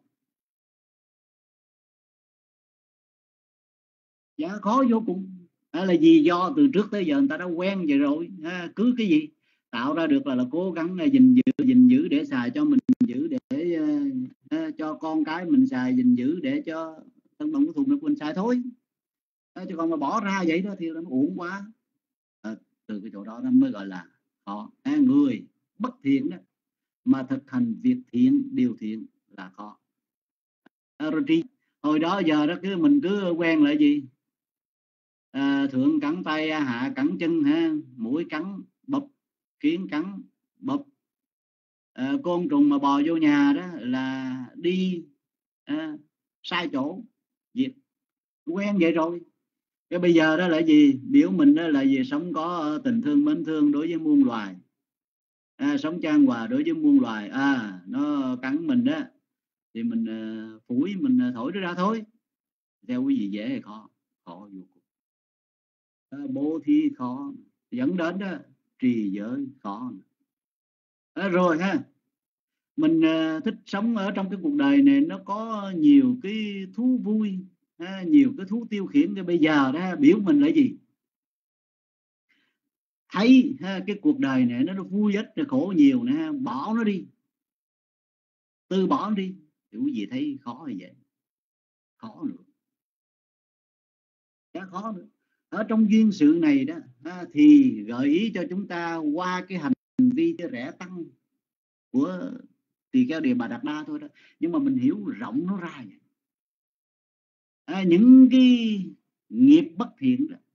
Dạ khó vô cùng. Là vì do từ trước tới giờ người ta đã quen vậy rồi. Cứ cái gì tạo ra được là cố gắng gìn giữ để xài cho mình, giữ để cho con cái mình xài, gìn giữ để cho thân bằng cái thùng nước mình xài thôi. Chứ còn mà bỏ ra vậy đó thì nó uổng quá. Từ cái chỗ đó nó mới gọi là khó. Người bất thiện đó mà thực hành việc thiện, điều thiện là khó. Hồi đó giờ đó mình cứ quen lại gì, thượng cẳng tay, hạ cẳng chân, mũi cắn bập, kiến cắn bập, côn trùng mà bò vô nhà đó là đi sai chỗ, diệt, quen vậy rồi. Cái bây giờ đó là gì? Biểu mình đó là gì? Sống có tình thương mến thương đối với muôn loài, sống chan hòa đối với muôn loài. Nó cắn mình đó thì mình phủi, mình thổi nó ra thôi. Theo quý vị dễ hay khó? Khó vô cùng. Bố thí khó, dẫn đến đó trì giới khó. Rồi mình thích sống ở trong cái cuộc đời này, nó có nhiều cái thú vui, nhiều cái thú tiêu khiển. Cái bây giờ đó biểu mình là gì? Thấy cái cuộc đời này nó vui ít, nó khổ nhiều nè, bỏ nó đi, từ bỏ nó đi. Thì quý vị thấy khó như vậy, khó nữa, khó nữa. Ở trong duyên sự này đó thì gợi ý cho chúng ta qua cái hành vi cho rẽ tăng của Tỳ Kheo Địa Bà Đạt Đa thôi đó, nhưng mà mình hiểu rộng nó ra vậy. Những cái nghiệp bất thiện đó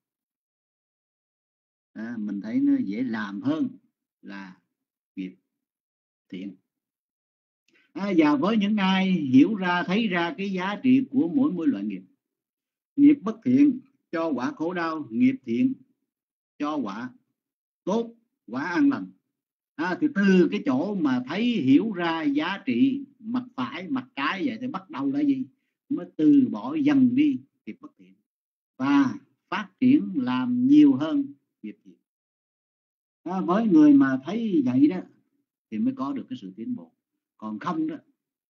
mình thấy nó dễ làm hơn là nghiệp thiện. Và với những ai hiểu ra, thấy ra cái giá trị của mỗi loại nghiệp, nghiệp bất thiện cho quả khổ đau, nghiệp thiện cho quả tốt, quả an lành. Thì từ cái chỗ mà thấy hiểu ra giá trị mặt phải mặt trái vậy thì bắt đầu là gì? Mới từ bỏ dần đi nghiệp bất thiện và phát triển làm nhiều hơn nghiệp thiện. Với người mà thấy vậy đó thì mới có được cái sự tiến bộ. Còn không đó,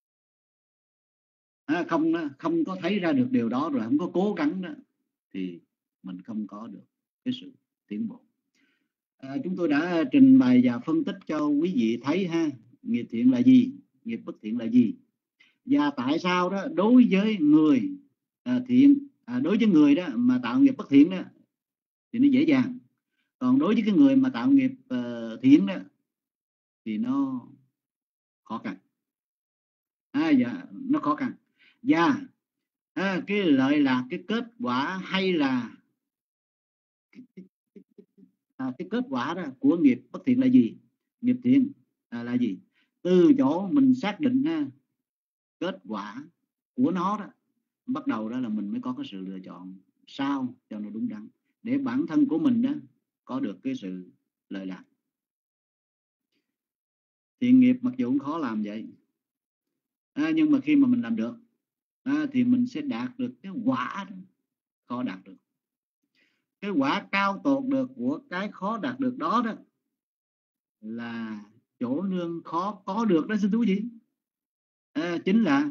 không có thấy ra được điều đó, rồi không có cố gắng đó, thì mình không có được cái sự tiến bộ. Chúng tôi đã trình bày và phân tích cho quý vị thấy nghiệp thiện là gì, nghiệp bất thiện là gì, và tại sao đó đối với người thiện, đối với người đó mà tạo nghiệp bất thiện đó thì nó dễ dàng, còn đối với cái người mà tạo nghiệp thiện đó thì nó khó khăn. Dạ, nó khó khăn. Và cái lợi lạc, cái kết quả hay là cái kết quả đó của nghiệp bất thiện là gì, nghiệp thiện là gì? Từ chỗ mình xác định kết quả của nó đó, bắt đầu đó là mình mới có cái sự lựa chọn sao cho nó đúng đắn, để bản thân của mình đó có được cái sự lợi lạc. Thiện nghiệp mặc dù cũng khó làm vậy, nhưng mà khi mà mình làm được thì mình sẽ đạt được cái quả đó, khó đạt được. Cái quả cao tột được của cái khó đạt được đó đó là chỗ nương khó có được đó, xin thú gì? Chính là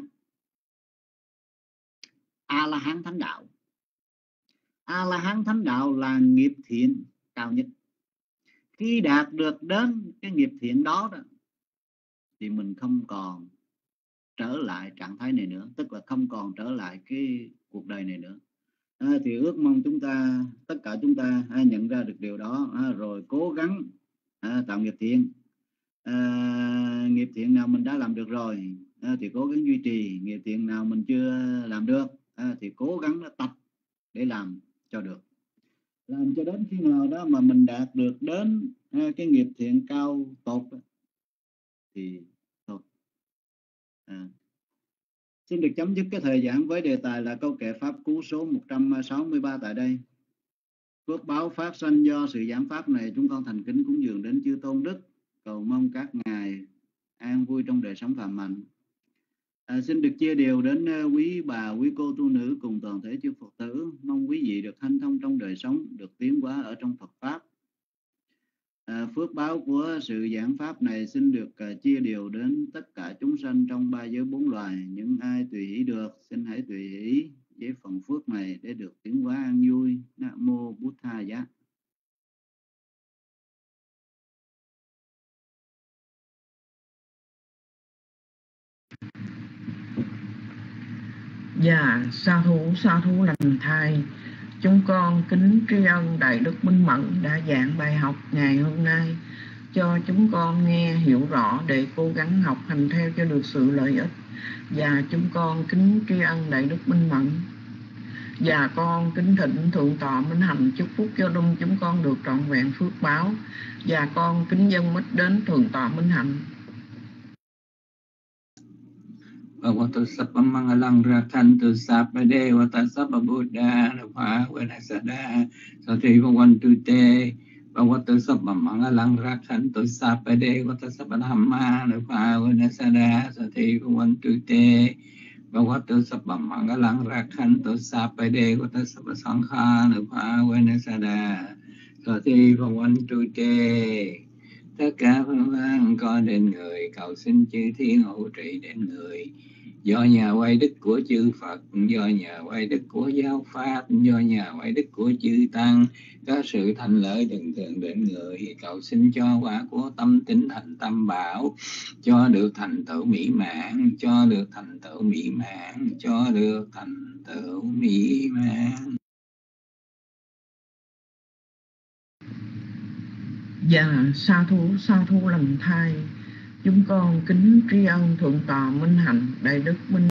A-la-hán thánh đạo. A-la-hán thánh đạo là nghiệp thiện cao nhất. Khi đạt được đến cái nghiệp thiện đó, thì mình không còn trở lại trạng thái này nữa, tức là không còn trở lại cái cuộc đời này nữa. Thì ước mong chúng ta, tất cả chúng ta nhận ra được điều đó, rồi cố gắng tạo nghiệp thiện. Nghiệp thiện nào mình đã làm được rồi thì cố gắng duy trì. Nghiệp thiện nào mình chưa làm được thì cố gắng tập để làm cho được. Làm cho đến khi nào đó mà mình đạt được đến cái nghiệp thiện cao tột thì thôi. Xin được chấm dứt cái thời giảng với đề tài là câu kệ pháp cú số 163 tại đây. Phước báo phát sanh do sự giảng pháp này, chúng con thành kính cúng dường đến chư tôn đức, cầu mong các ngài an vui trong đời sống phàm mạnh. Xin được chia điều đến quý bà, quý cô tu nữ cùng toàn thể chư Phật tử, mong quý vị được hanh thông trong đời sống, được tiến hóa ở trong Phật pháp. Phước báo của sự giảng pháp này xin được chia điều đến tất cả chúng sanh trong ba giới bốn loài. Những ai tùy hỷ được, xin hãy tùy hỷ với phần phước này để được tiến hóa an vui. Nam mô Bụt Tha Giá. Dạ, sa thú lành thai. Chúng con kính tri ân Đại Đức Minh Mẫn đã giảng bài học ngày hôm nay cho chúng con nghe hiểu rõ để cố gắng học hành theo cho được sự lợi ích. Và chúng con kính tri ân Đại Đức Minh Mẫn. Và con kính thỉnh Thượng tọa Minh Hạnh chúc phúc cho đông chúng con được trọn vẹn phước báo. Và con kính dâng mít đến Thượng tọa Minh Hạnh. Bhagavato Sappamangalang Rakhantu Sappadevata Sappabuddha Nuphavanasada Sati Bhavantu Te Bhagavato Sappamangalang Rakhantu Sappadevata Sappadhamma Nuphavanasada Sati Bhavantu Te Bhagavato Sappamangalang Rakhantu Sappadevata Sappasankha Nuphavanasada Sati Bhavantu Te. Tất cả phương pháp có đến người, cầu xin chư thiên hộ trì đến người. Do nhà quay đức của chư Phật, do nhà quay đức của giáo pháp, do nhà quay đức của chư Tăng, có sự thành lợi thường thường đến người. Cầu xin cho quả của tâm tín thành tâm bảo, cho được thành tựu mỹ mãn, cho được thành tựu mỹ mãn, cho được thành tựu mỹ mãn. Dạ, sa thú lành thai. Chúng con kính tri ân Thượng tọa Minh Hạnh, Đại Đức Minh